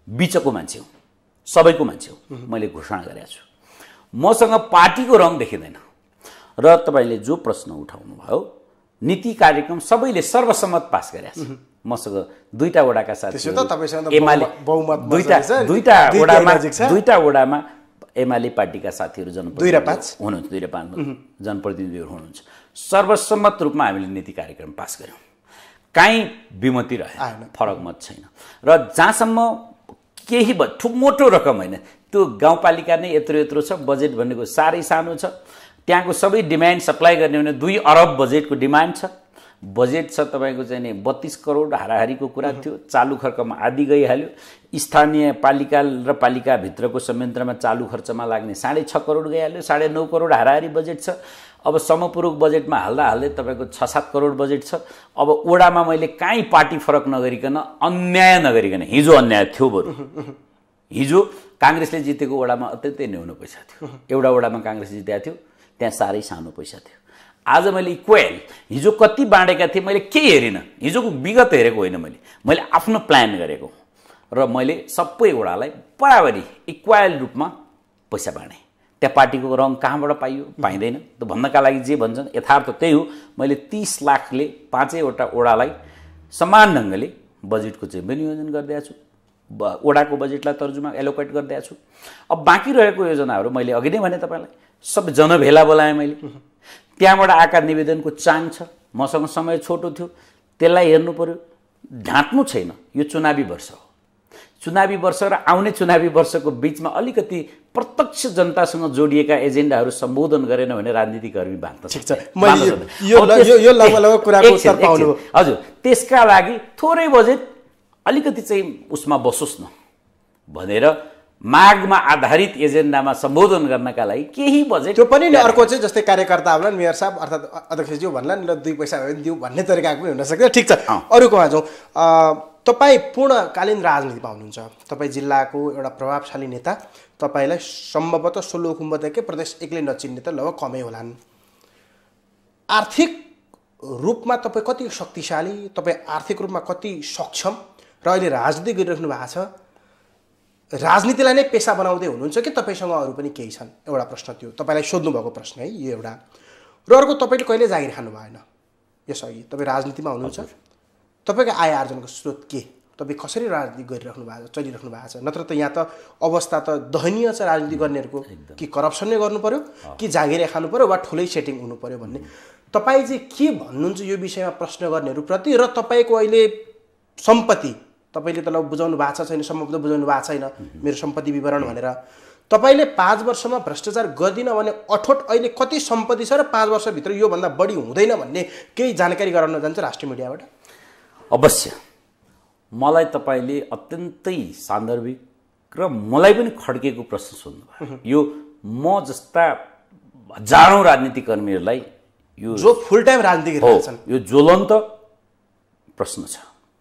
बिचको मान्छे हुँ, सबैको मान्छे हुँ, मैले घोषणा गरेको छु। मसँग पार्टीको रङ देखिँदैन। र तपाईँले जो प्रश्न उठाउनु भयो, नीति कार्यक्रम सबैले सर्वसम्मत पास गरेका छ। मसँग दुईटा वडाका साथीहरू एमाले दुईटा दुईटा वडामा दुईटा वडामा एमाले पार्टीका साथीहरू जनप्रतिनिधि हुनुहुन्छ, दुई र पाँच जनप्रतिनिधिहरू हुनुहुन्छ। सर्वसम्मत रूपमा हामीले नीति कार्यक्रम पास गऱ्यौँ, काहीँ विमति रह्यो, फरक मत छैन। र जहाँसम्म केही ठुलो मोटो रकम होइन, त्यो गाउँपालिका नै यत्रो यत्रो छ, बजेट भनेको साह्रै सानो छ, त्यहाँको सबै डिमान्ड सप्लाई गर्ने भने दुई अरब बजेटको डिमान्ड छ। बजेट छ तपाईँको चाहिँ नि बत्तीस करोड हाराहारीको कुरा थियो, चालु खर्चमा आदि गइहाल्यो। स्थानीय पालिका र पालिकाभित्रको संयन्त्रमा चालु खर्चमा लाग्ने साढे छ करोड गइहाल्यो, साढे नौ करोड हाराहारी बजेट छ। अब समपूरक बजेटमा हाल्दा हाल्दै तपाईँको छ सात करोड बजेट छ। अब ओडामा मैले काहीँ पार्टी फरक नगरिकन, अन्याय नगरिकन, हिजो अन्याय थियो बरु, हिजो काङ्ग्रेसले जितेको ओडामा अत्यन्तै न्यून पैसा थियो, एउटा ओडामा काङ्ग्रेस जितेको थियो, त्यहाँ साह्रै सानो पैसा थियो। आज मैले इक्वेल हिजो कति बाँडेका थिएँ मैले केही हेरिनँ, हिजोको विगत हेरेको होइन, मैले मैले आफ्नो प्लान गरेको र मैले सबै वडालाई बराबरी इक्वेल रूपमा पैसा बाँडेँ। त्यहाँ पार्टीको रङ कहाँबाट पाइयो, पाइँदैन, त भन्नका लागि जे भन्छन् यथार्थ त्यही हो। मैले तीस लाखले पाँचैवटा वडालाई समान ढङ्गले बजेटको चाहिँ विनियोजन गरिदिएको छु, वडाको बजेटलाई तर्जुमा एलोकेट गरिदिएको छु। अब बाँकी रहेको योजनाहरू मैले अघि नै भने तपाईँलाई सब जनभेला बोलाएँ मैले, त्यहाँबाट आएका निवेदनको चाङ छ, मसँग समय छोटो थियो, त्यसलाई हेर्नु पर्यो, ढाँट्नु छैन। यो चुनावी वर्ष हो, चुनावी वर्ष र आउने चुनावी वर्षको बिचमा अलिकति प्रत्यक्ष जनतासँग जोडिएका एजेन्डाहरू सम्बोधन गरेन भने राजनीतिकर्मी बाँध्छ। हजुर, त्यसका लागि थोरै बजेट अलिकति चाहिँ उसमा बसोस् न भनेर मागमा आधारित एजेन्डामा सम्बोधन गर्नका लागि केही बजेट, त्यो पनि नि अर्को चाहिँ जस्तै कार्यकर्ताहरूलाई मेयर साहब अर्थात् अध्यक्षज्यू भन्ला नि, ल दुई पैसा भयो दिउँ भन्ने तरिकाको पनि हुनसक्छ। ठिक छ, अरूकोमा जाउँ। तपाईँ पूर्णकालीन राजनीतिमा हुनुहुन्छ, तपाईँ जिल्लाको एउटा प्रभावशाली नेता, तपाईँलाई सम्भवतः सोलुखुम्बुदेखि प्रदेश एक्लै नचिन्ने त लगभग कमै होलान्। आर्थिक रूपमा तपाईँ कति शक्तिशाली, तपाईँ आर्थिक रूपमा कति सक्षम र अहिले राजनीति गरिराख्नु भएको छ, राजनीतिलाई नै पेसा बनाउँदै हुनुहुन्छ कि तपाईँसँग अरू पनि केही छन्? एउटा प्रश्न थियो, तपाईँलाई सोध्नुभएको प्रश्न है यो एउटा। र अर्को, तपाईँले कहिले जागिर खानु भएन, यसअघि तपाईँ राजनीतिमा हुनुहुन्छ, तपाईँको आय आर्जनको स्रोत के, तपाईँ कसरी राजनीति गरिराख्नु भएको छ, चलिराख्नु भएको छ? नत्र त यहाँ त अवस्था त दयनीय छ राजनीति गर्नेहरूको, कि करप्सन नै गर्नु पर्यो, कि जागिरै खानु पर्यो, वा ठुलै सेटिङ हुनु पर्यो भन्ने। तपाईँ चाहिँ के भन्नुहुन्छ यो विषयमा प्रश्न गर्नेहरूप्रति? र तपाईँको अहिले सम्पत्ति, तपाईँले त ल बुझाउनु भएको छैन, सम्भवतः बुझाउनु भएको छैन मेरो सम्पत्ति विवरण भनेर, तपाईँले पाँच वर्षमा भ्रष्टाचार गर्दिनँ भने अठोट अहिले कति सम्पत्ति छ र पाँच वर्षभित्र योभन्दा बढी हुँदैन भन्ने केही जानकारी गराउन जान्छ राष्ट्रिय मिडियाबाट? अवश्य। मलाई तपाईँले अत्यन्तै सान्दर्भिक र मलाई पनि खड्केको प्रश्न सोध्नुभयो। यो म जस्ता हजारौँ राजनीतिकर्मीहरूलाई यो जो फुल टाइम राजनीति गरिरहेछन्, यो ज्वलन्त प्रश्न छ।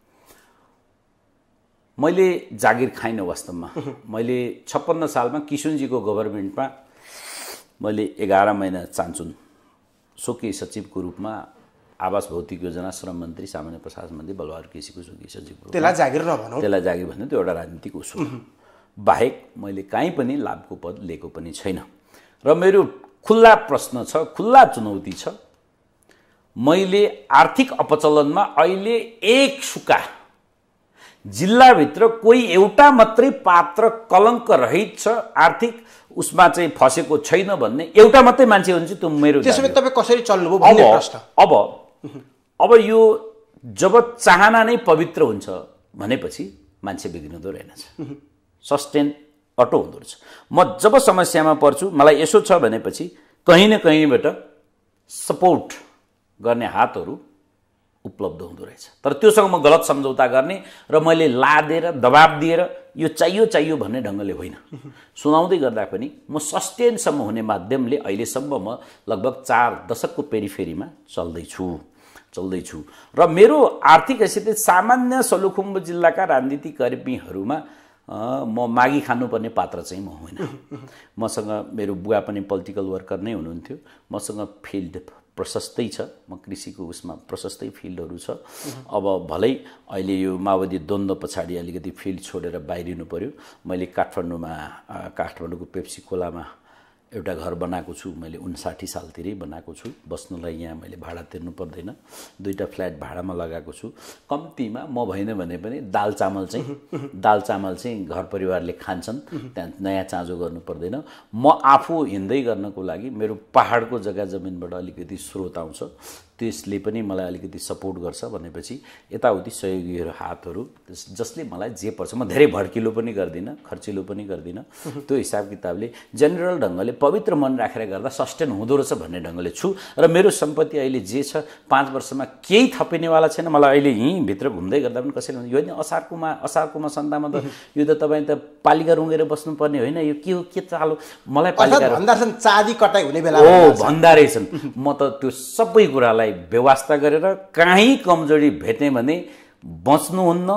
मैले जागिर खाइनँ वास्तवमा। मैले छप्पन्न सालमा किशुनजीको गभर्मेन्टमा मैले एघार महिना चान्चुन स्वकीय सचिवको रूपमा आवास भौतिक योजना श्रम मन्त्री सामान्य प्रशासन मन्त्री बलबहादुर केसीको स्वकीय सचिवको, त्यसलाई जागिर नभनौँ, त्यसलाई जागिर भन्नु, त्यो एउटा राजनीतिक उसो बाहेक मैले काहीँ पनि लाभको पद लिएको पनि छैन। र मेरो खुल्ला प्रश्न छ, खुल्ला चुनौती छ, मैले आर्थिक अपचलनमा अहिले एक सुका जिल्लाभित्र कोही एउटा मात्रै पात्र कलङ्क रहित छ, आर्थिक उसमा चाहिँ फसेको छैन भन्ने एउटा मात्रै मान्छे हुन्छ, त्यो मेरो। त्यसो भए तपाईँ कसरी चल्नुभयो भन्ने प्रश्न। अब अब यो जब चाहना नै पवित्र हुन्छ भनेपछि मान्छे बिग्रिँदो रहेनछ, सस्टेन अटो हुँदो रहेछ। म जब समस्यामा पर्छु, मलाई यसो छ भनेपछि कहीँ न कहीँबाट सपोर्ट गर्ने हातहरू उपलब्ध हुँदो रहेछ। तर त्योसँग म गलत सम्झौता गर्ने र मैले लादेर दबाब दिएर यो चाहियो चाहियो भन्ने ढङ्गले होइन, सुनाउँदै गर्दा पनि म सस्टेनसम्म हुने माध्यमले अहिलेसम्म म लगभग चार दशकको पेरिफेरीमा चल्दैछु चल्दैछु र मेरो आर्थिक हैसियतले सामान्य सोलुखुम्बु जिल्लाका राजनीतिकर्मीहरूमा म मागी खानुपर्ने पात्र चाहिँ म होइन। मसँग मेरो बुवा पनि पोलिटिकल वर्कर नै हुनुहुन्थ्यो। मसँग फिल्ड प्रशस्तै छ, म कृषिको उसमा प्रशस्तै फिल्डहरू छ। अब भलै अहिले यो माओवादी द्वन्द्व पछाडि अलिकति फिल्ड छोडेर बाहिरिनु पर्यो। मैले काठमाडौँमा काठमाडौँको पेप्सी खोलामा एउटा घर बनाएको छु। मैले उन्साठी सालतिरै बनाएको छु। बस्नुलाई यहाँ मैले भाडा तिर्नु पर्दैन। दुईवटा फ्ल्याट भाडामा लगाएको छु। कम्तीमा म भएन भने पनि दाल चामल चाहिँ दाल चामल चाहिँ घर परिवारले खान्छन्, त्यहाँ नयाँ चाँजो गर्नु पर्दैन। म आफू हिँड्दै गर्नको लागि मेरो पहाडको जग्गा जमिनबाट अलिकति स्रोत आउँछ, त्यसले पनि मलाई अलिकति सपोर्ट गर्छ भनेपछि यताउति सहयोगीहरू हातहरू जसले मलाई जे पर्छ, म धेरै भड्किलो पनि गर्दिनँ, खर्चिलो पनि गर्दिनँ। त्यो हिसाब किताबले जेनरल ढङ्गले पवित्र मन राखेर गर्दा सस्टेन हुँदो रहेछ भन्ने ढङ्गले छु। र मेरो सम्पत्ति अहिले जे छ पाँच वर्षमा केही थपिनेवाला छैन। मलाई अहिले यहीँ भित्र घुम्दै गर्दा पनि कसैले यो नि असारकोमा असारकोमा सन्तामा त यो त तपाईँ त पालिका रुँगेर बस्नुपर्ने होइन, यो के हो के चालो मलाई पालिका चाँदी कटाइ हुने बेला हो भन्दा रहेछन्। म त त्यो सबै कुरालाई व्यवस्था गरेर कहीँ कमजोरी भेट्ने भने बच्नुहुन्न,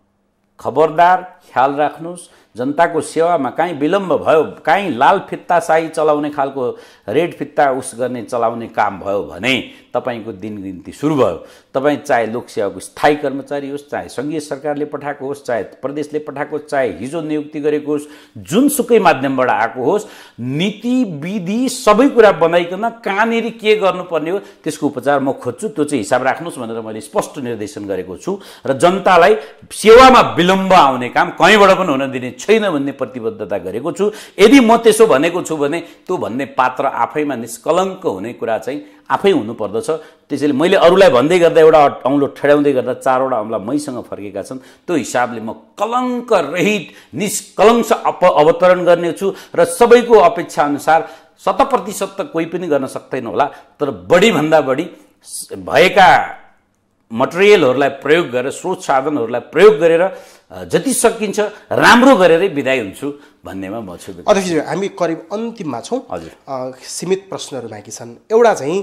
खबरदार ख्याल राख्नुहोस्। जनताको सेवामा कहीँ विलम्ब भयो, कहीँ लाल फित्ता साई चलाउने खालको रेड फित्ता उस गर्ने चलाउने काम भयो भने तपाईँको दिन गिन्ती सुरु भयो। तपाईँ चाहे लोकसेवाको स्थायी कर्मचारी होस्, चाहे सङ्घीय सरकारले पठाएको होस्, चाहे प्रदेशले पठाएको, चाहे हिजो नियुक्ति गरेको होस्, जुनसुकै माध्यमबाट आएको होस्, नीति विधि सबै कुरा बनाइकन कहाँनिर के गर्नुपर्ने हो त्यसको उपचार म खोज्छु। त्यो चाहिँ हिसाब राख्नुहोस् भनेर मैले स्पष्ट निर्देशन गरेको छु। र जनतालाई सेवामा विलम्ब आउने काम कहीँबाट पनि हुन दिने छैन भन्ने प्रतिबद्धता गरेको छु। यदि म त्यसो भनेको छु भने त्यो भन्ने पात्र आफैमा निष्कलङ्क हुने कुरा चाहिँ आफै हुनुपर्दछ। त्यसैले मैले अरूलाई भन्दै गर्दा एउटा औँलो ठड्याउँदै गर्दा चारवटा औँला मैसँग फर्केका छन्। त्यो हिसाबले म कलङ्क रहित निष्कलङ्क अप अवतरण गर्नेछु र सबैको अपेक्षा अनुसार शत प्रतिशत त कोही पनि गर्न सक्दैन होला, तर बढीभन्दा बढी भएका मटेरियलहरूलाई प्रयोग गरेर, स्रोत साधनहरूलाई प्रयोग गरेर जति सकिन्छ राम्रो गरेरै बिदाई हुन्छु भन्नेमा म छु। अध्यक्षज्यू, हामी करिब अन्तिममा छौँ। हजुर, सीमित प्रश्नहरू बाँकी छन्। एउटा चाहिँ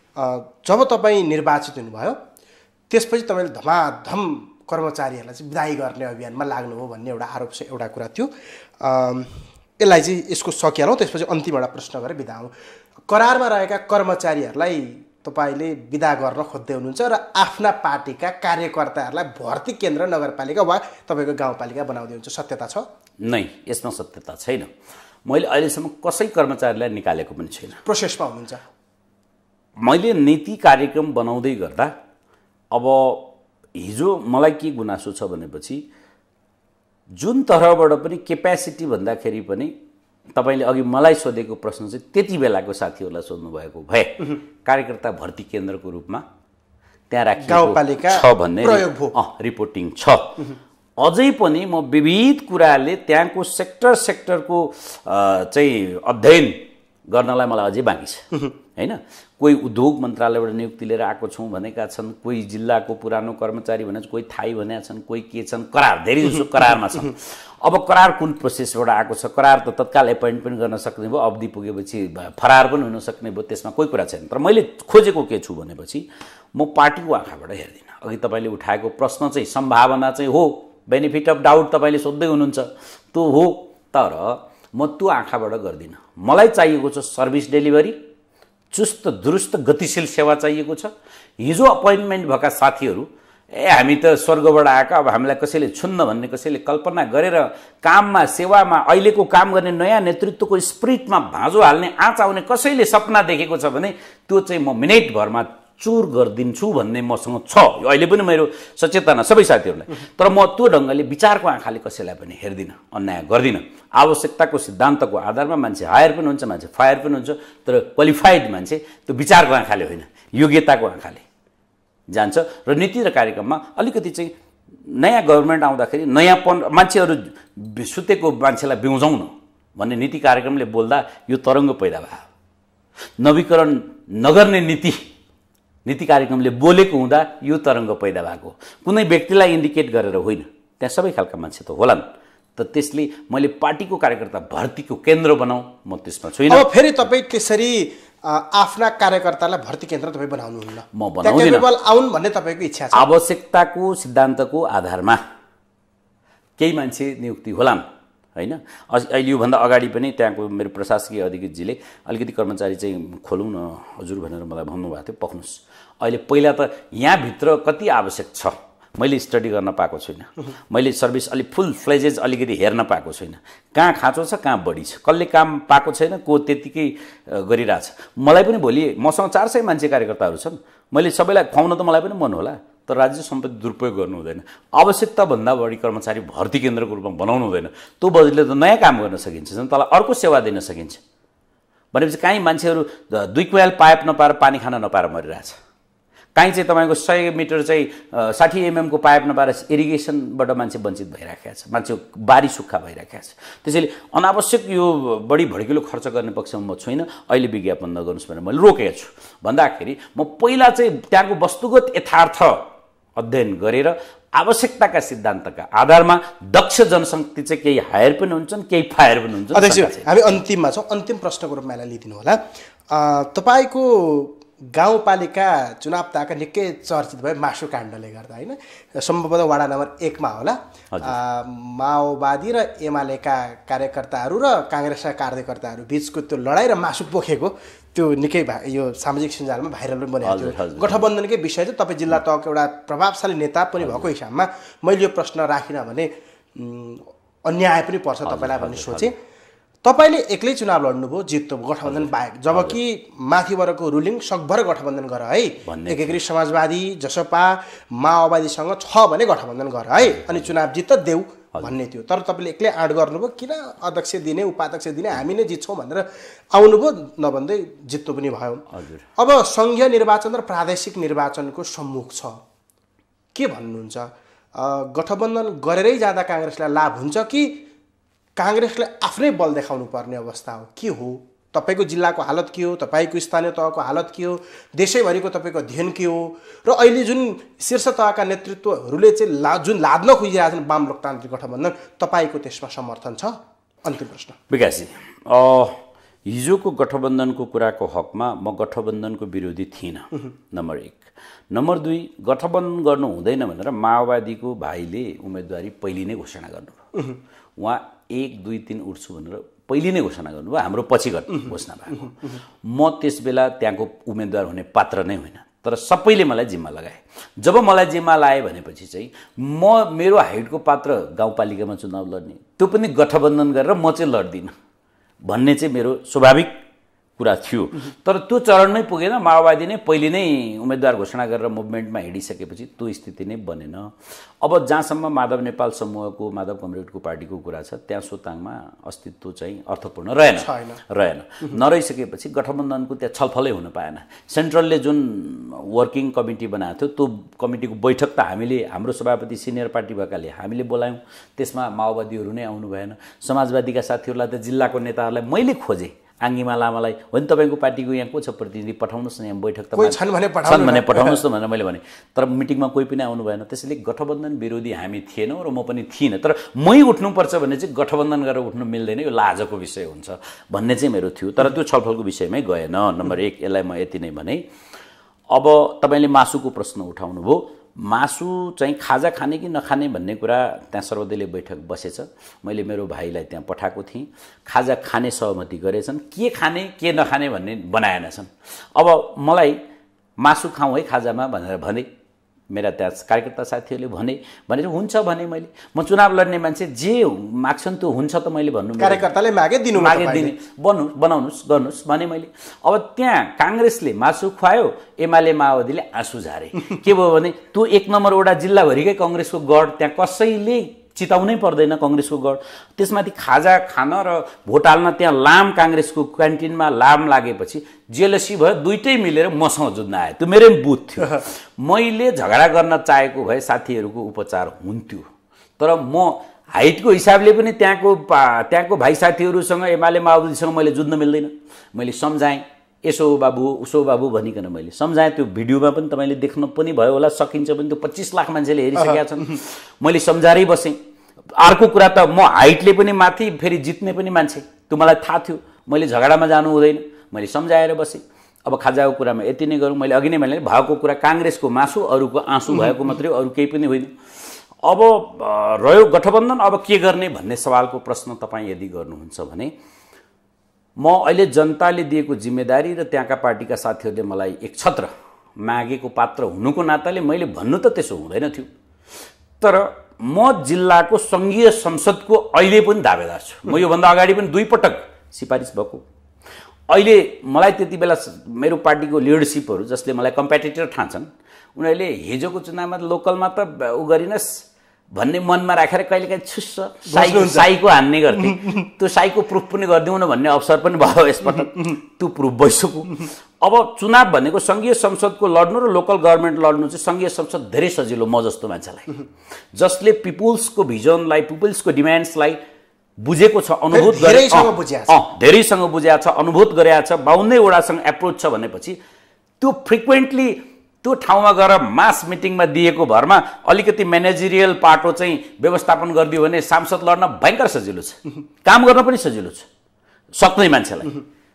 जब तपाईँ निर्वाचित हुनुभयो त्यसपछि तपाईँले धमाधम कर्मचारीहरूलाई चाहिँ विदाई गर्ने अभियानमा लाग्नुभयो भन्ने एउटा आरोप छ, एउटा कुरा थियो। यसलाई चाहिँ यसको सकिहालौँ, त्यसपछि अन्तिम एउटा प्रश्न गरेर बिदा हौँ। करारमा रहेका कर्मचारीहरूलाई तपाईँले विदा गर्न खोज्दै हुनुहुन्छ र आफ्ना पार्टीका कार्यकर्ताहरूलाई भर्ती केन्द्र, नगरपालिका वा तपाईँको गाउँपालिका बनाउँदै हुन्छ, सत्यता छ? नै, यसमा सत्यता छैन। मैले अहिलेसम्म कसै कर्मचारीलाई निकालेको पनि छैन। प्रोसेसमा हुनुहुन्छ? मैले नीति कार्यक्रम बनाउँदै गर्दा अब हिजो मलाई के गुनासो छ भनेपछि जुन तहबाट पनि क्यापेसिटी भन्दाखेरि पनि तपाईले अघि मलाई सोधेको प्रश्न चाहिँ त्यति बेलाको साथीहरूलाई सोध्नु भएको भए कार्यकर्ता भर्ती केन्द्रको रूपमा त्यहाँ राखिएको छ भन्ने रिपोर्टिङ छ। अझै पनि म विविध कुराले त्यहाँको सेक्टर सेक्टरको चाहिँ अध्ययन गर्नलाई मलाई अझै बाँकी छ हैन। कोही उद्योग मन्त्रालयबाट नियुक्ति लिएर आएको छौँ भनेका छन्, कोही जिल्लाको पुरानो कर्मचारी भने कोही थाई भनेका छन्, कोही के छन्, करार धेरै जसो करारमा छन्। अब करार कुन प्रोसेसबाट आएको छ, करार त तत्काल एपोइन्ट पनि गर्न सक्ने भयो, अवधि पुगेपछि फरार पनि हुन सक्ने भयो, त्यसमा कोही कुरा छैन। तर मैले खोजेको के छु भनेपछि म पार्टीको आँखाबाट हेर्दिनँ। अघि तपाईँले उठाएको प्रश्न चाहिँ सम्भावना चाहिँ हो, बेनिफिट अफ डाउट तपाईँले सोध्दै हुनुहुन्छ, त्यो हो, तर म त्यो आँखाबाट गर्दिनँ। मलाई चाहिएको छ सर्भिस डेलिभरी, चुस्त दुरुस्त गतिशील सेवा चाहिएको छ। हिजो अपोइन्टमेन्ट भएका साथीहरू ए हामी त स्वर्गबाट आएका, अब हामीलाई कसैले छुन्न भन्ने कसैले कल्पना गरेर काममा सेवामा अहिलेको काम गर्ने नयाँ नेतृत्वको स्पिरिटमा भाँजो हाल्ने, आँच आउने कसैले सपना देखेको छ भने त्यो चाहिँ म मिनेटभरमा चुर गरिदिन्छु भन्ने मसँग छ। अहिले पनि मेरो सचेतना सबै साथीहरूलाई। तर म त्यो ढङ्गले विचारको आँखाले कसैलाई पनि हेर्दिनँ, अन्याय गर्दिनँ। आवश्यकताको सिद्धान्तको आधारमा मान्छे हायर पनि हुन्छ, मान्छे फायर पनि हुन्छ, तर क्वालिफाइड मान्छे त्यो विचारको आँखाले होइन, योग्यताको आँखाले जान्छ। र नीति र कार्यक्रममा अलिकति चाहिँ नयाँ गभर्मेन्ट आउँदाखेरि नयाँपन, मान्छेहरू सुतेको मान्छेलाई बिउजाउँ न भन्ने नीति कार्यक्रमले बोल्दा यो तरङ्ग पैदा भयो। नवीकरण नगर्ने नीति नीति कार्यक्रमले बोलेको हुँदा यो तरङ्ग पैदा भएको, कुनै व्यक्तिलाई इन्डिकेट गरेर होइन, त्यहाँ सबै खालका मान्छे त होलान्। त त्यसले मैले पार्टीको कार्यकर्ता भर्तीको केन्द्र बनाऊ, म त्यसमा छुइनँ। अब फेरि तपाईँ त्यसरी आफ्ना कार्यकर्तालाई भर्ती केन्द्र तपाईँ बनाउनुहुन्न, म बनाउँदिनँ। आउन् भन्ने तपाईँको इच्छा छ? आवश्यकताको सिद्धान्तको आधारमा केही मान्छे नियुक्ति होलान् हैन। अहिले योभन्दा अगाडि पनि त्यहाँको मेरो प्रशासकीय अधिकृतजीले अलिकति कर्मचारी चाहिँ खोलौँ न हजुर भनेर मलाई भन्नुभएको थियो, पक्नुस्। अहिले पहिला त यहाँभित्र कति आवश्यक छ मैले स्टडी गर्न पाएको छुइनँ, मैले सर्भिस अलि फुल फ्लेजेज अलिकति हेर्न पाएको छुइनँ, कहाँ खाँचो छ कहाँ बढी छ, कसले काम पाएको छैन को त्यतिकै गरिरहेछ। मलाई पनि भोलि मसँग चार सय मान्छे कार्यकर्ताहरू छन्, मैले सबैलाई खुवाउन त मलाई पनि मन होला, तर राज्य सम्पत्ति दुरुपयोग गर्नु हुँदैन। आवश्यकताभन्दा बढी कर्मचारी भर्ती केन्द्रको रूपमा बनाउनु हुँदैन। त्यो बजेटले त नयाँ काम गर्न सकिन्छ, जनतालाई अर्को सेवा दिन सकिन्छ। भनेपछि काहीँ मान्छेहरू दुई क्वाल पाइप नपाएर पानी खान नपाएर मरिरहेछ, काहीँ चाहिँ तपाईँको सय मिटर चाहिँ साठी एमएमको पाइप नपाएर इरिगेसनबाट मान्छे वञ्चित भइराखेको छ, मान्छे बारी सुक्खा भइराखेको छ। त्यसैले अनावश्यक यो बढी भड्किलो खर्च गर्ने पक्षमा म छुइनँ। अहिले विज्ञापन नगर्नुहोस् भनेर मैले रोकेको छु भन्दाखेरि म पहिला चाहिँ त्यहाँको वस्तुगत यथार्थ अध्ययन गरेर आवश्यकताका सिद्धान्तका आधारमा दक्ष जनशक्ति चाहिँ केही हायर पनि हुन्छन्, केही फायर पनि हुन्छन्। अध्यक्ष, हामी अन्तिममा छौँ, अन्तिम प्रश्नको रूपमा यसलाई लिइदिनु होला। तपाईँको गाउँपालिका चुनाव ताका निकै चर्चित भयो मासु काण्डले गर्दा होइन, सम्भवतः वडा नम्बर एकमा होला। माओवादी र एमालेका कार्यकर्ताहरू र काङ्ग्रेसका कार्यकर्ताहरू बिचको त्यो लडाइँ र मासु पोखेको त्यो निकै भा यो सामाजिक सञ्जालमा भाइरल पनि बनेको थियो। गठबन्धनकै विषय चाहिँ तपाईँ जिल्ला तहको एउटा प्रभावशाली नेता पनि भएको हिसाबमा मैले यो प्रश्न राखिनँ भने अन्याय पनि पर्छ तपाईँलाई भन्ने सोचेँ। तपाईँले एक्लै चुनाव लड्नुभयो, जित्नुभयो गठबन्धन बाहेक, जबकि माथिबाटको रुलिङ सकभर गठबन्धन गर है, एकीकृत समाजवादी जसपा माओवादीसँग छ भने गठबन्धन गर है अनि चुनाव जित्त देऊ भन्ने थियो। तर तपाईँले एक्लै आँट गर्नुभयो, किन अध्यक्ष दिने उपाध्यक्ष दिने हामी नै जित्छौँ भनेर आउनुभयो, नभन्दै जित्नु पनि भयो। अब सङ्घीय निर्वाचन र प्रादेशिक निर्वाचनको सम्मुख छ, के भन्नुहुन्छ? गठबन्धन गरेरै जाँदा काङ्ग्रेसलाई लाभ हुन्छ कि काङ्ग्रेसले आफ्नै बल देखाउनु पर्ने अवस्था हो, के हो? तपाईँको जिल्लाको हालत के हो, तपाईँको स्थानीय तहको हालत के हो, देशैभरिको तपाईँको अध्ययन के हो, र अहिले जुन शीर्ष तहका नेतृत्वहरूले चाहिँ ला जुन लाद्न खोजिरहेछन् वाम लोकतान्त्रिक गठबन्धन, तपाईँको त्यसमा समर्थन छ? अन्तिम प्रश्न विकासजी, हिजोको गठबन्धनको कुराको हकमा म गठबन्धनको विरोधी थिइनँ, नम्बर एक। नम्बर दुई, गठबन्धन गर्नु हुँदैन भनेर माओवादीको भाइले उम्मेदवारी पहिले नै घोषणा गर्नुभयो। उहाँ एक दुई तिन उठ्छु भनेर पहिले नै घोषणा गर्नुभयो, हाम्रो पछि घोषणा भएको। म त्यस बेला त्यहाँको उम्मेदवार हुने पात्र नै होइन, तर सबैले मलाई जिम्मा लगाए। जब मलाई जिम्मा लाए भनेपछि चाहिँ म मेरो हाइटको पात्र गाउँपालिकामा चुनाव लड्ने, त्यो पनि गठबन्धन गरेर म चाहिँ लड्दिनँ भन्ने चाहिँ मेरो स्वाभाविक कुरा थियो। तर त्यो चरणमै पुगेन, माओवादी नै पहिले नै उम्मेदवार घोषणा गरेर मुभमेन्टमा हिँडिसकेपछि त्यो स्थिति नै बनेन। अब जहाँसम्म माधव नेपाल समूहको माधव कमरेडको पार्टीको कुरा छ, त्यहाँ सोताङमा अस्तित्व चाहिँ अर्थपूर्ण रहेन रहेन नरहिसकेपछि गठबन्धनको त्यहाँ छलफलै हुन पाएन। सेन्ट्रलले जुन वर्किङ कमिटी बनाएको थियो, त्यो कमिटीको बैठक त हामीले हाम्रो सभापति सिनियर पार्टी भएकाले हामीले बोलायौँ, त्यसमा माओवादीहरू नै आउनु भएन। समाजवादीका साथीहरूलाई त जिल्लाको नेताहरूलाई मैले खोजेँ, आङ्गिमा लामालाई, होइन तपाईँको पार्टीको यहाँ को छ प्रतिनिधि, पठाउनुहोस् न यहाँ बैठक त छन् भने पठाउनुहोस् न भनेर मैले भने, तर मिटिङमा कोही पनि आउनु भएन। त्यसैले गठबन्धन विरोधी हामी थिएनौँ र म पनि थिइनँ। तर मै उठ्नुपर्छ भने चाहिँ गठबन्धन गरेर उठ्नु मिल्दैन, यो लाजको विषय हुन्छ भन्ने चाहिँ मेरो थियो। तर त्यो छलफलको विषयमै गएन। नम्बर एक, यसलाई म यति नै भने। अब तपाईँले मासुको प्रश्न उठाउनु भयो। मासु चाहिँ खाजा खाने कि नखाने भन्ने कुरा त्यहाँ सर्वदलीय बैठक बसेछ, मैले मेरो भाइलाई त्यहाँ पठाएको थिएँ। खाजा खाने सहमति गरेछन्, के खाने के नखाने भन्ने बनाएनछन्। अब मलाई मासु खाउँ है खाजामा भनेर भने, मेरा त्यहाँ कार्यकर्ता साथीहरूले भने भनेर हुन्छ भने मैले म चुनाव लड्ने मान्छे जे माग्छन् त्यो हुन्छ त मैले भन्नु, कार्यकर्ताले मागे दिनु मागे दिने बन्नु बनाउनुहोस् गर्नुहोस् भने मैले। अब त्यहाँ काङ्ग्रेसले मासु खुवायो, एमाले माओवादीले आँसु झारे। के भयो भने त्यो एक नम्बर वडा जिल्लाभरिकै कङ्ग्रेसको गढ, त्यहाँ कसैले चिताउनै पर्दैन कङ्ग्रेसको गढ। त्यसमाथि खाजा खान र भोट हाल्न त्यहाँ लाम काङ्ग्रेसको क्यान्टिनमा लाम लागेपछि जेलसी भयो, दुइटै मिलेर मसँग जुझ्न आयो। त्यो मेरै बुथ थियो। मैले झगडा गर्न चाहेको भए साथीहरूको उपचार हुन्थ्यो, तर म हाइटको हिसाबले पनि त्यहाँको त्यहाँको भाइ साथीहरूसँग एमाले माओवादीसँग मैले जुझ्न मिल्दैन। मैले सम्झाएँ, यसो बाबु उसो बाबु भनिकन मैले सम्झाएँ। त्यो भिडियोमा पनि तपाईँले देख्न पनि भयो होला, सकिन्छ पनि, त्यो पच्चिस लाख मान्छेले हेरिसकेका छन्। मैले सम्झाएरै बसेँ। अर्को कुरा त म हाइटले पनि माथि, फेरि जित्ने पनि मान्छे, त्यो मलाई थाहा थियो। मैले झगडामा जानु हुँदैन, मैले सम्झाएर बसेँ। अब खाजाको कुरामा यति नै गरौँ। मैले अघि नै भने भएको कुरा काङ्ग्रेसको मासु, अरूको आँसु भएको मात्रै, अरू केही पनि होइन। अब रह्यो गठबन्धन अब के गर्ने भन्ने सवालको प्रश्न तपाईँ यदि गर्नुहुन्छ भने म अहिले जनताले दिएको जिम्मेदारी र त्यहाँका पार्टीका साथीहरूले मलाई एक छत्र मागेको पात्र हुनुको नाताले मैले भन्नु त त्यसो हुँदैन थियो, तर म जिल्लाको सङ्घीय संसदको अहिले पनि दावेदार छु। म योभन्दा अगाडि पनि दुई पटक सिफारिस भएको। अहिले मलाई त्यति बेला मेरो पार्टीको लिडरसिपहरू जसले मलाई कम्पिटिटर ठान्छन् उनीहरूले हिजोको चुनावमा लोकलमा त उ गरिनस् भन्ने मनमा राखेर कहिलेकाहीँ छुस्स साइको साइको हान्ने गर्थे। त्यो साइको प्रुफ पनि गरिदिउँ न भन्ने अवसर पनि भयो यसपटक, त्यो प्रुफ भइसक्यो। अब चुनाव भनेको सङ्घीय संसदको लड्नु र लोकल गभर्मेन्ट लड्नु चाहिँ सङ्घीय संसद धेरै सजिलो म जस्तो मान्छेलाई, जसले पिपुल्सको भिजनलाई पिपुल्सको डिमान्ड्सलाई बुझेको छ, अनुभूत गरेको धेरैसँग बुझेको छ, अनुभूत गरेको छ, बाउन्नैवटासँग एप्रोच छ भनेपछि त्यो फ्रिक्वेन्टली त्यो ठाउँमा गएर मास मिटिङमा दिएको भरमा अलिकति म्यानेजरियल पाटो चाहिँ व्यवस्थापन गरिदियो भने सांसद लड्न भयङ्कर सजिलो छ, काम गर्न पनि सजिलो छ सक्ने मान्छेलाई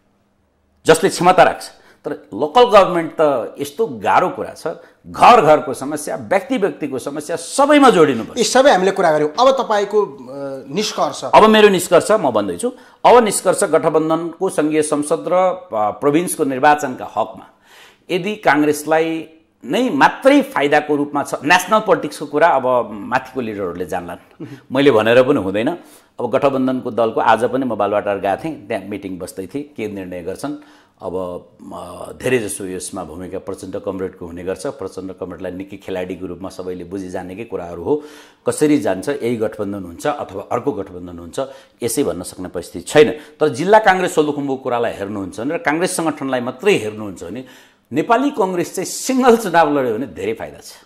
जसले क्षमता राख्छ। तर लोकल गभर्मेन्ट त यस्तो गाह्रो कुरा छ, घर घरको समस्या, व्यक्ति व्यक्तिको समस्या सबैमा जोडिनुपर्छ। यी सबै हामीले कुरा गऱ्यौँ। अब तपाईँको निष्कर्ष? अब मेरो निष्कर्ष म भन्दैछु। अब निष्कर्ष गठबन्धनको सङ्घीय संसद र प्रोभिन्सको निर्वाचनका हकमा यदि काङ्ग्रेसलाई नै मात्रै फाइदाको रूपमा छ, नेसनल पोलिटिक्सको कुरा अब माथिको लिडरहरूले जान्लान्, मैले भनेर पनि हुँदैन। अब गठबन्धनको दलको आज पनि म बालुवाटार गएको थिएँ, त्यहाँ मिटिङ बस्दै थिएँ, के निर्णय गर्छन्। अब धेरैजसो यसमा भूमिका प्रचण्ड कमरेडको हुने गर्छ। प्रचण्ड कमरेडलाई निकै खेलाडीको रूपमा सबैले बुझिजानेकै कुराहरू हो। कसरी जान्छ, यही गठबन्धन हुन्छ अथवा अर्को गठबन्धन हुन्छ यसै भन्न सक्ने परिस्थिति छैन। तर जिल्ला काङ्ग्रेस सोलुखुम्बुको कुरालाई हेर्नुहुन्छ भने र काङ्ग्रेस सङ्गठनलाई मात्रै हेर्नुहुन्छ भने नेपाली कङ्ग्रेस चाहिँ सिङ्गल चुनाव लड्यो भने धेरै फाइदा छ,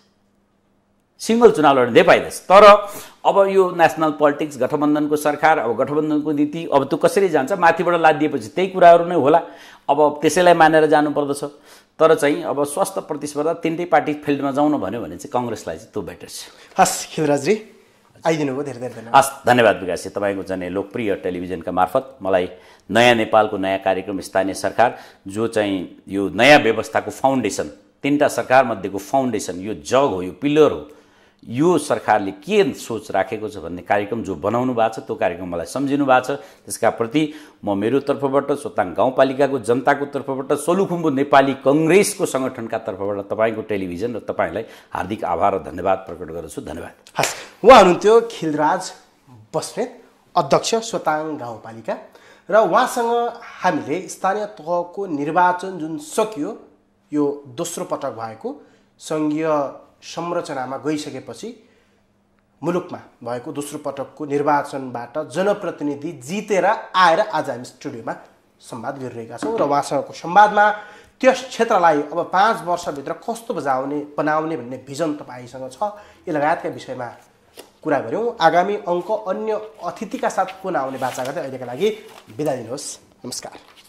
सिङ्गल चुनाव लड्यो धेरै फाइदा छ। तर अब यो नेसनल पोलिटिक्स, गठबन्धनको सरकार, अब गठबन्धनको नीति अब त्यो कसरी जान्छ माथिबाट लादिएपछि त्यही कुराहरू नै होला। अब त्यसैलाई मानेर जानुपर्दछ। तर चाहिँ अब स्वस्थ प्रतिस्पर्धा तिनटै पार्टी फिल्डमा जाउन भन्यो भने चाहिँ कङ्ग्रेसलाई चाहिँ त्यो बेटर छ। हस् खिलराजजी, आइदिनु भयो, धेरै धेरै धन्यवाद। हस् धन्यवाद विकासजी, तपाईँको चाहिँ लोकप्रिय टेलिभिजनका मार्फत मलाई नयाँ नेपालको नयाँ कार्यक्रम स्थानीय सरकार, जो चाहिँ यो नयाँ व्यवस्थाको फाउन्डेसन, तिनवटा सरकार मध्येको फाउन्डेसन, यो जग हो, यो पिलर हो, यो सरकारले के सोच राखेको छ भन्ने कार्यक्रम जो बनाउनु भएको छ त्यो कार्यक्रम मलाई सम्झिनु भएको छ। त्यसका प्रति म मेरो तर्फबाट, सोताङ गाउँपालिकाको जनताको तर्फबाट, सोलुखुम्बु नेपाली कङ्ग्रेसको सङ्गठनका तर्फबाट तपाईँको टेलिभिजन र तपाईँलाई हार्दिक आभार र धन्यवाद प्रकट गर्दछु। धन्यवाद। हस्, उहाँ हुनुहुन्थ्यो खिलराज बस्नेत, अध्यक्ष सोताङ गाउँपालिका, र उहाँसँग हामीले स्थानीय तहको निर्वाचन जुन सकियो, यो दोस्रो पटक भएको सङ्घीय संरचनामा गइसकेपछि मुलुकमा भएको दोस्रो पटकको निर्वाचनबाट जनप्रतिनिधि जितेर आएर आज हामी स्टुडियोमा संवाद गरिरहेका छौँ र उहाँसँगको संवादमा त्यस क्षेत्रलाई अब पाँच वर्षभित्र कस्तो बजाउने बनाउने भन्ने भिजन तपाईँसँग छ, यी लगायतका विषयमा कुरा गऱ्यौँ। आगामी अङ्क अन्य अतिथिका साथ पुनः आउने बाचा गर्दै अहिलेका लागि बिदा दिनुहोस्। नमस्कार।